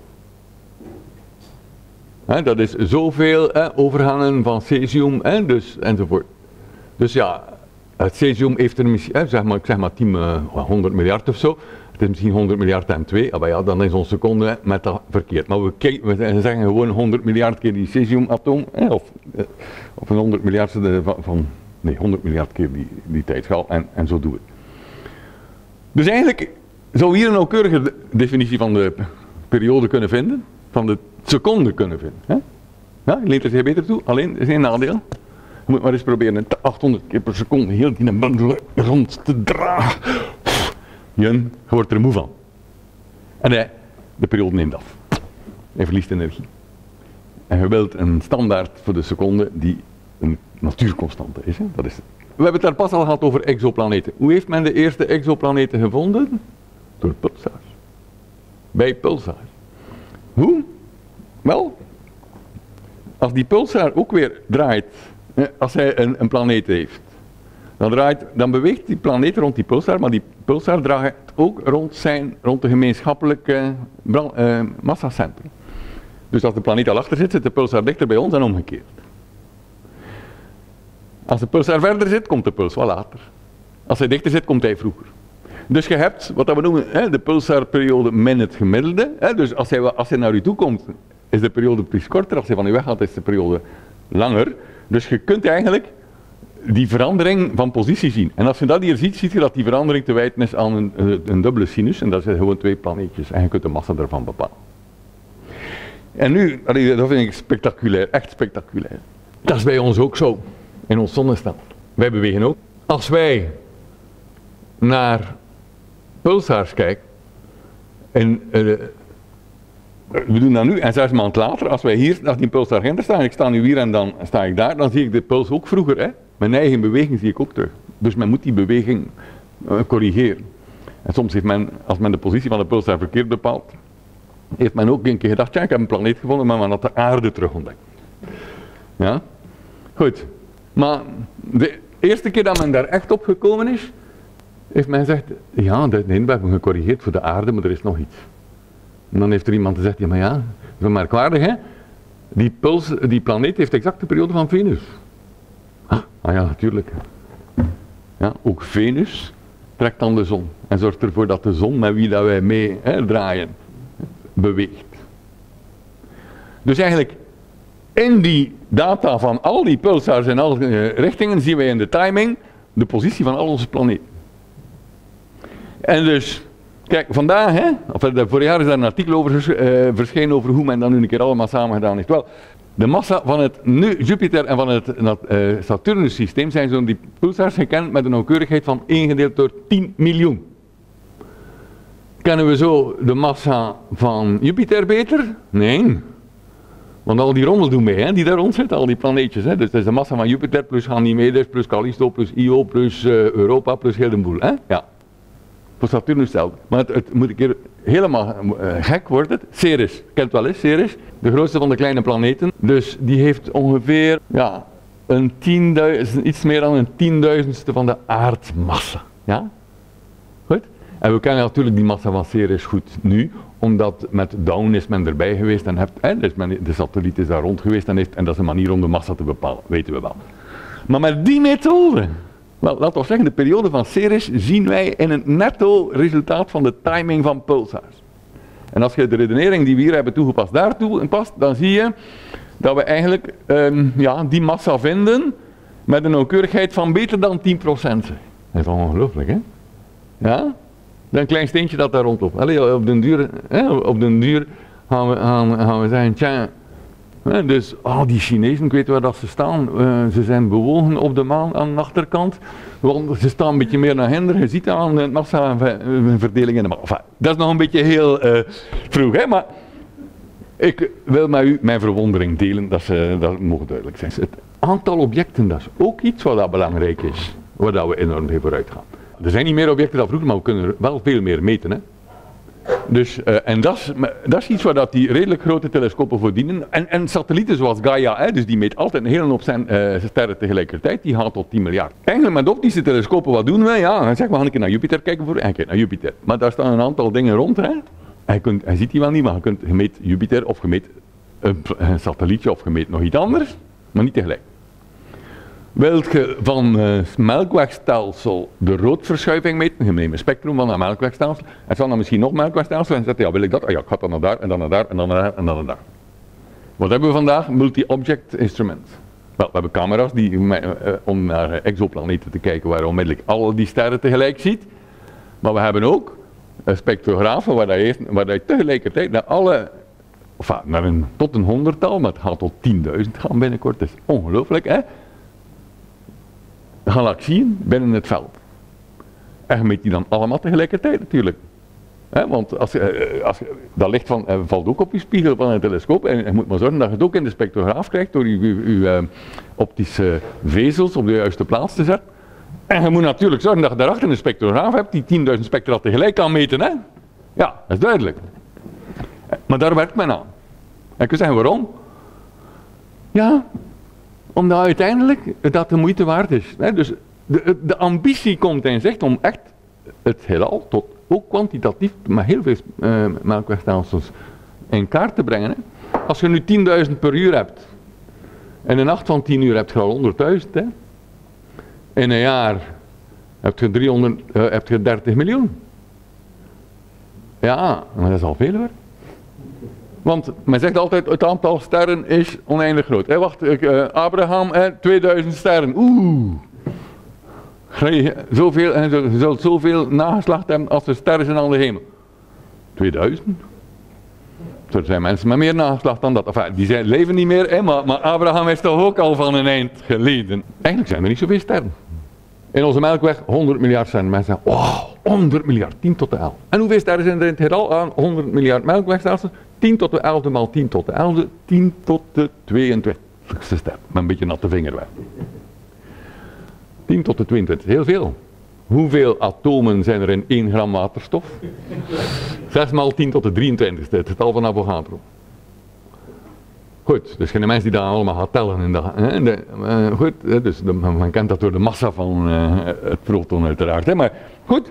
He, dat is zoveel he, overgangen van cesium he, dus, enzovoort. Dus ja, het cesium heeft er misschien, he, zeg maar, ik zeg maar tien, uh, honderd miljard of zo. Het is misschien honderd miljard en twee, maar ja, dan is onze seconde met dat verkeerd. Maar we, we zeggen gewoon honderd miljard keer die cesiumatoom, hè, of, of een honderd miljardste van, van, nee, honderd miljard keer die, die tijdschaal, en, en zo doen we het. Dus eigenlijk zou je hier een nauwkeurige definitie van de periode kunnen vinden, van de seconde kunnen vinden. Hè? Ja, je leent er zich beter toe, alleen is één nadeel. Je moet maar eens proberen achthonderd keer per seconde heel die bundel rond te dragen. Je wordt er moe van. En hij, de periode neemt af. Hij verliest energie. En je wilt een standaard voor de seconde die een natuurconstante is. Hè? Dat is het. We hebben het daar pas al gehad over exoplaneten. Hoe heeft men de eerste exoplaneten gevonden? Door pulsars. Bij pulsars. Hoe? Wel, als die pulsar ook weer draait, als hij een, een planeet heeft, dan, draait, dan beweegt die planeet rond die pulsar, maar die pulsar draait ook rond, zijn, rond de gemeenschappelijke brand, uh, massacentrum. Dus als de planeet al achter zit, zit de pulsar dichter bij ons en omgekeerd. Als de pulsar verder zit, komt de puls wel later. Als hij dichter zit, komt hij vroeger. Dus je hebt wat we noemen hè, de pulsarperiode min het gemiddelde. Hè, dus als hij, als hij naar u toe komt, is de periode precies korter. Als hij van u weggaat, is de periode langer. Dus je kunt eigenlijk die verandering van positie zien. En als je dat hier ziet, ziet je dat die verandering te wijten is aan een, een dubbele sinus. En dat zijn gewoon twee planeetjes. En je kunt de massa ervan bepalen. En nu, dat vind ik spectaculair, echt spectaculair. Dat is bij ons ook zo, in ons zonnestelsel. Wij bewegen ook. Als wij naar pulsars kijken, en uh, we doen dat nu, en zes maanden later, als wij hier, als die pulsar ginder staan, ik sta nu hier en dan sta ik daar, dan zie ik de puls ook vroeger. Hè? Mijn eigen beweging zie ik ook terug. Dus men moet die beweging uh, corrigeren. En soms heeft men, als men de positie van de pulsar verkeerd bepaalt, heeft men ook een keer gedacht, ja, ik heb een planeet gevonden, maar men had de aarde terug ontdekt. Ja? Goed. Maar de eerste keer dat men daar echt op gekomen is, heeft men gezegd, ja, nee, we hebben gecorrigeerd voor de aarde, maar er is nog iets. En dan heeft er iemand gezegd, ja maar ja, dat is merkwaardig hè. Die, puls, die planeet heeft exact de periode van Venus. Ah, ah ja, natuurlijk. Ja, ook Venus trekt dan de zon en zorgt ervoor dat de zon met wie dat wij mee hè, draaien, beweegt. Dus eigenlijk in die data van al die pulsars en al die richtingen zien wij in de timing de positie van al onze planeten. En dus, kijk, vandaag, hè, of vorig jaar is daar een artikel over uh, verschenen over hoe men dat nu een keer allemaal samen gedaan heeft. Wel, de massa van het nu Jupiter en van het uh, Saturnus systeem zijn zo'n die pulsars gekend met een nauwkeurigheid van één gedeeld door tien miljoen. Kennen we zo de massa van Jupiter beter? Nee. Want al die rommel doen mee, hè, die daar rond zitten, al die planeetjes. Hè. Dus dat is de massa van Jupiter plus Ganymedes plus Callisto plus Io plus uh, Europa plus heel de boel. Hè. Ja. Voor Saturnus hetzelfde. Maar het, het moet een keer helemaal uh, gek worden. Ceres, kent wel eens Ceres, de grootste van de kleine planeten. Dus die heeft ongeveer ja, een tienduizend, iets meer dan een tienduizendste van de aardmassa. Ja? Goed? En we kennen natuurlijk die massa van Ceres goed nu, omdat met Dawn is men erbij geweest en heeft, hè, dus men, de satelliet is daar rond geweest en, heeft, en dat is een manier om de massa te bepalen, weten we wel. Maar met die methode, wel, laten we zeggen, de periode van Ceres zien wij in een netto resultaat van de timing van pulsars. En als je de redenering die we hier hebben toegepast daartoe past, dan zie je dat we eigenlijk um, ja, die massa vinden met een nauwkeurigheid van beter dan tien procent. Dat is ongelooflijk, hè? Ja? Een klein steentje dat daar rondloopt. Allee, op den duur, hè, op den duur gaan, we, gaan, gaan we zeggen, tja, hè, dus oh, die Chinezen, ik weet waar dat ze staan, uh, ze zijn bewogen op de maan aan de achterkant, want ze staan een beetje meer naar hinder, je ziet aan de massa-verdeling in de maan. Enfin, dat is nog een beetje heel uh, vroeg, hè, maar ik wil met u mijn verwondering delen, dat, ze, dat mogen duidelijk zijn. Het aantal objecten, dat is ook iets wat dat belangrijk is, waar dat we enorm mee vooruit gaan. Er zijn niet meer objecten dan vroeger, maar we kunnen wel veel meer meten. Hè? Dus, uh, en dat is, dat is iets waar dat die redelijk grote telescopen voor dienen. En, en satellieten zoals Gaia, hè, dus die meet altijd een hele hoop zijn, uh, sterren tegelijkertijd, die gaan tot tien miljard. Eigenlijk met optische telescopen, wat doen wij? Ja, dan zeggen we gaan een keer naar Jupiter kijken voor en een keer naar Jupiter. Maar daar staan een aantal dingen rond. Hè? En je, kunt, je ziet die wel niet, maar je kunt gemeet Jupiter of gemeet een, een satellietje of gemeet nog iets anders, maar niet tegelijk. Wilt je van het uh, melkwegstelsel de roodverschuiving meten, je neemt een spectrum van dat melkwegstelsel, en dan misschien nog melkwegstelsel, en dan zegt ja, wil ik dat? Oh ja, ik ga dan naar daar, en dan naar daar, en dan naar daar, en dan naar daar. Wat hebben we vandaag? Multi-object instrument. Wel, we hebben camera's die, uh, om naar exoplaneten te kijken, waar je onmiddellijk al die sterren tegelijk ziet. Maar we hebben ook uh, spectrografen, waar je, waar je tegelijkertijd naar alle, enfin, naar een, tot een honderdtal, maar het gaat tot tienduizend gaan binnenkort, dat is ongelooflijk, hè? Galaxieën binnen het veld. En je meet die dan allemaal tegelijkertijd natuurlijk. He, want als, als, dat licht van, valt ook op je spiegel van een telescoop en je moet maar zorgen dat je het ook in de spectrograaf krijgt door je, je, je optische vezels op de juiste plaats te zetten. En je moet natuurlijk zorgen dat je daarachter een spectrograaf hebt die tienduizend spectra tegelijk kan meten. Hè? Ja, dat is duidelijk. Maar daar werkt men aan. En ik kan zeggen waarom? Ja, omdat uiteindelijk dat de moeite waard is. Dus de, de ambitie komt in zicht om echt het heelal tot ook kwantitatief, maar heel veel uh, melkwegstelsels in kaart te brengen. Hè. Als je nu tienduizend per uur hebt, en een nacht van tien uur heb je al honderdduizend. Hè. In een jaar heb je, driehonderd, uh, heb je dertig miljoen. Ja, maar dat is al veel hoor. Want men zegt altijd, het aantal sterren is oneindig groot. Hey, wacht, uh, Abraham, uh, tweeduizend sterren. Oeh. Zoveel, en je zult zoveel nageslacht hebben als er sterren zijn aan de hemel. tweeduizend? Er zijn mensen met meer nageslacht dan dat. Enfin, die zijn, leven niet meer, hè, maar, maar Abraham is toch ook al van een eind geleden. Eigenlijk zijn er niet zoveel sterren. In onze Melkweg honderd miljard sterren. Mensen zeggen, oh, honderd miljard, tien tot de elf. En hoeveel sterren zijn er in het heelal aan honderd miljard Melkwegstelsels? tien tot de elfde maal tien tot de elfde, tien tot de tweeëntwintigste ster. Met een beetje natte vingerwerk. tien tot de tweeëntwintig, heel veel. Hoeveel atomen zijn er in één gram waterstof? zes maal tien tot de drieëntwintigste, het getal van Avogadro. Goed, dus geen mensen die dat allemaal gaat tellen. En dat, hè, de, uh, goed, dus de, men kent dat door de massa van uh, het proton uiteraard. Hè, maar goed,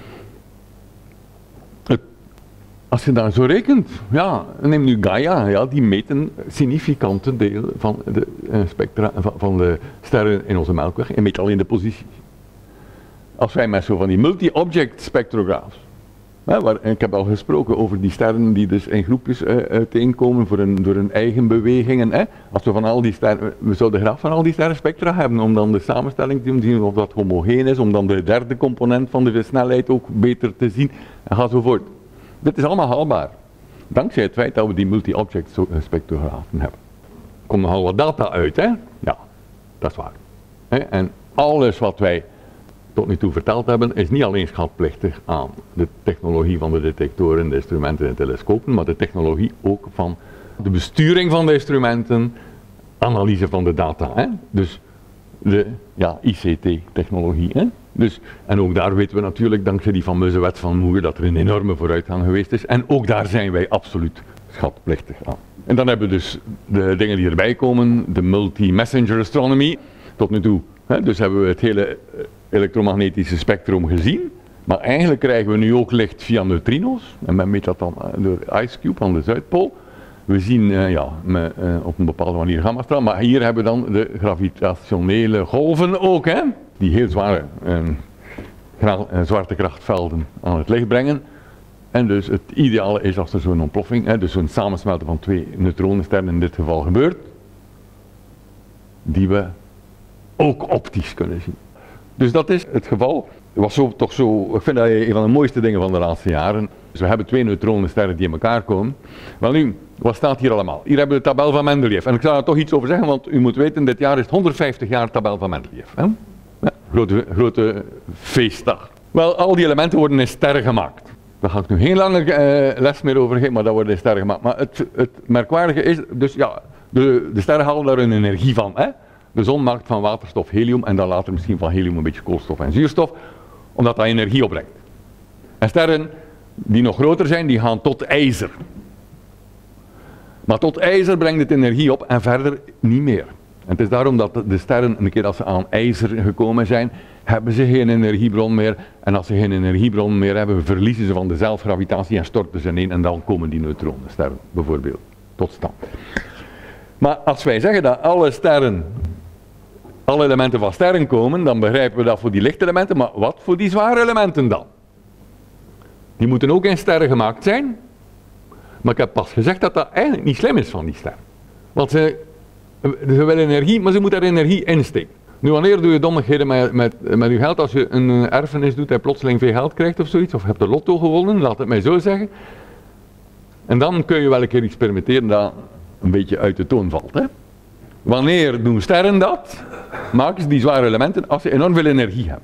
het, als je daar zo rekent, ja, neem nu Gaia, ja, die meet een significante deel van de uh, spectra van, van de sterren in onze Melkweg en meet alleen de posities. Als wij met zo van die multi-object spectrographs, hè, waar, ik heb al gesproken over die sterren die dus in groepjes uh, uiteenkomen voor een, door hun eigen bewegingen. Hè. Als we van al die sterren, we zouden graag van al die sterrenspectra hebben om dan de samenstelling te zien of dat homogeen is, om dan de derde component van de snelheid ook beter te zien en ga zo voort. Dit is allemaal haalbaar, dankzij het feit dat we die multi-object spectrografen hebben. Er komt nogal wat data uit, hè? Ja, dat is waar. Hè? En alles wat wij tot nu toe verteld hebben, is niet alleen schatplichtig aan de technologie van de detectoren, de instrumenten en telescopen, maar de technologie ook van de besturing van de instrumenten, analyse van de data. Hè? Dus de ja, I C T-technologie. Hè? Dus, en ook daar weten we natuurlijk, dankzij die fameuze wet van Moore, dat er een enorme vooruitgang geweest is. En ook daar zijn wij absoluut schatplichtig aan. En dan hebben we dus de dingen die erbij komen, de multi-messenger astronomy. Tot nu toe, hè, dus hebben we het hele elektromagnetische spectrum gezien. Maar eigenlijk krijgen we nu ook licht via neutrino's. En men meet dat dan door IceCube aan de Zuidpool. We zien uh, ja, met, uh, op een bepaalde manier gammastralen, maar hier hebben we dan de gravitationele golven ook, hè, die heel zware uh, uh, zwaartekrachtvelden aan het licht brengen. En dus het ideale is als er zo'n ontploffing, hè, dus zo'n samensmelten van twee neutronensterren in dit geval gebeurt, die we ook optisch kunnen zien. Dus dat is het geval. Het was zo, toch zo, ik vind dat een van de mooiste dingen van de laatste jaren. Dus we hebben twee neutronensterren die in elkaar komen. Wel nu, wat staat hier allemaal? Hier hebben we de tabel van Mendeleev. En ik zal er toch iets over zeggen, want u moet weten, dit jaar is het honderdvijftig jaar tabel van Mendeleev. Hè? Ja, grote, grote feestdag. Wel, al die elementen worden in sterren gemaakt. Daar ga ik nu geen lange uh, les meer over geven, maar dat worden in sterren gemaakt. Maar het, het merkwaardige is, dus ja, de, de sterren halen daar hun energie van. Hè? De zon maakt van waterstof helium en dan later misschien van helium een beetje koolstof en zuurstof, omdat dat energie opbrengt. En sterren die nog groter zijn, die gaan tot ijzer. Maar tot ijzer brengt het energie op en verder niet meer. En het is daarom dat de sterren, een keer als ze aan ijzer gekomen zijn, hebben ze geen energiebron meer. En als ze geen energiebron meer hebben, verliezen ze van de zelfgravitatie en storten ze ineen. En dan komen die neutronensterren bijvoorbeeld tot stand. Maar als wij zeggen dat alle sterren, alle elementen van sterren komen, dan begrijpen we dat voor die lichtelementen, maar wat voor die zware elementen dan? Die moeten ook in sterren gemaakt zijn. Maar ik heb pas gezegd dat dat eigenlijk niet slim is van die sterren. Want ze, ze willen energie, maar ze moeten er energie insteken. Nu, wanneer doe je dommigheden met, met, met je geld? Als je een erfenis doet en plotseling veel geld krijgt of zoiets, of je hebt de lotto gewonnen, laat het mij zo zeggen. En dan kun je wel een keer experimenteren dat een beetje uit de toon valt. Hè? Wanneer doen sterren dat? Maken ze die zware elementen als ze enorm veel energie hebben.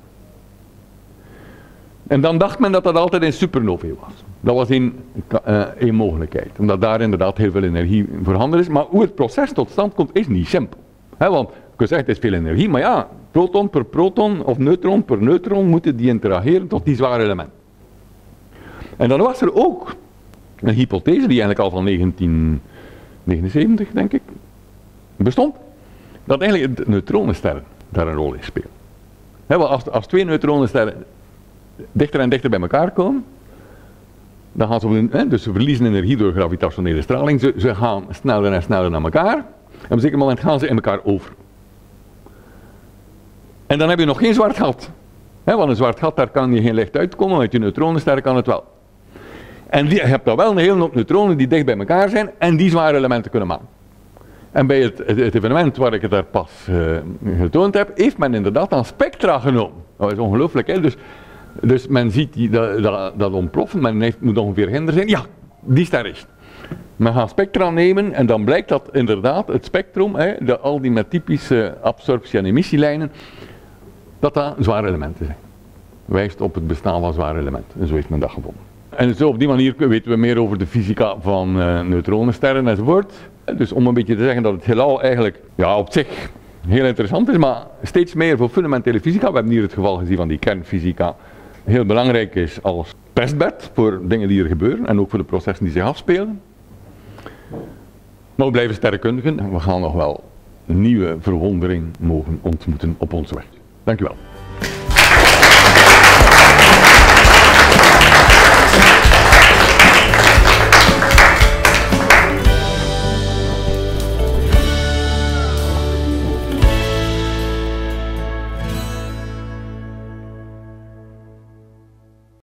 En dan dacht men dat dat altijd een supernovae was. Dat was één, uh, één mogelijkheid. Omdat daar inderdaad heel veel energie voorhanden is. Maar hoe het proces tot stand komt is niet simpel. He, want je kunt zeggen het is veel energie. Maar ja, proton per proton of neutron per neutron moeten die interageren tot die zware elementen. En dan was er ook een hypothese die eigenlijk al van negentien negenenzeventig denk ik bestond. Dat eigenlijk neutronensterren daar een rol in spelen. He, als, als twee neutronensterren dichter en dichter bij elkaar komen, dan gaan ze, hè, dus ze verliezen energie door gravitationele straling, ze, ze gaan sneller en sneller naar elkaar, en op een zeker moment gaan ze in elkaar over. En dan heb je nog geen zwart gat, hè, want een zwart gat, daar kan je geen licht uitkomen, maar uit je neutronensterren kan het wel. En die, je hebt dan wel een hele hoop neutronen die dicht bij elkaar zijn, en die zware elementen kunnen maken. En bij het, het, het evenement waar ik het daar pas uh, getoond heb, heeft men inderdaad aan spectra genomen. Dat is ongelooflijk, hè? Dus Dus men ziet die, dat, dat, dat ontploffen, men heeft, moet ongeveer hinder zijn, ja, die ster is. Men gaat spectra nemen en dan blijkt dat inderdaad het spectrum, hè, de, al die met typische absorptie- en emissielijnen, dat dat zware elementen zijn. Wijst op het bestaan van zware elementen. En zo heeft men dat gevonden. En zo op die manier weten we meer over de fysica van uh, neutronensterren enzovoort. Dus om een beetje te zeggen dat het heelal eigenlijk ja, op zich heel interessant is, maar steeds meer voor fundamentele fysica. We hebben hier het geval gezien van die kernfysica. Heel belangrijk is als testbed voor dingen die er gebeuren en ook voor de processen die zich afspelen. Maar we blijven sterrenkundigen en we gaan nog wel een nieuwe verwondering mogen ontmoeten op onze weg. Dank u wel.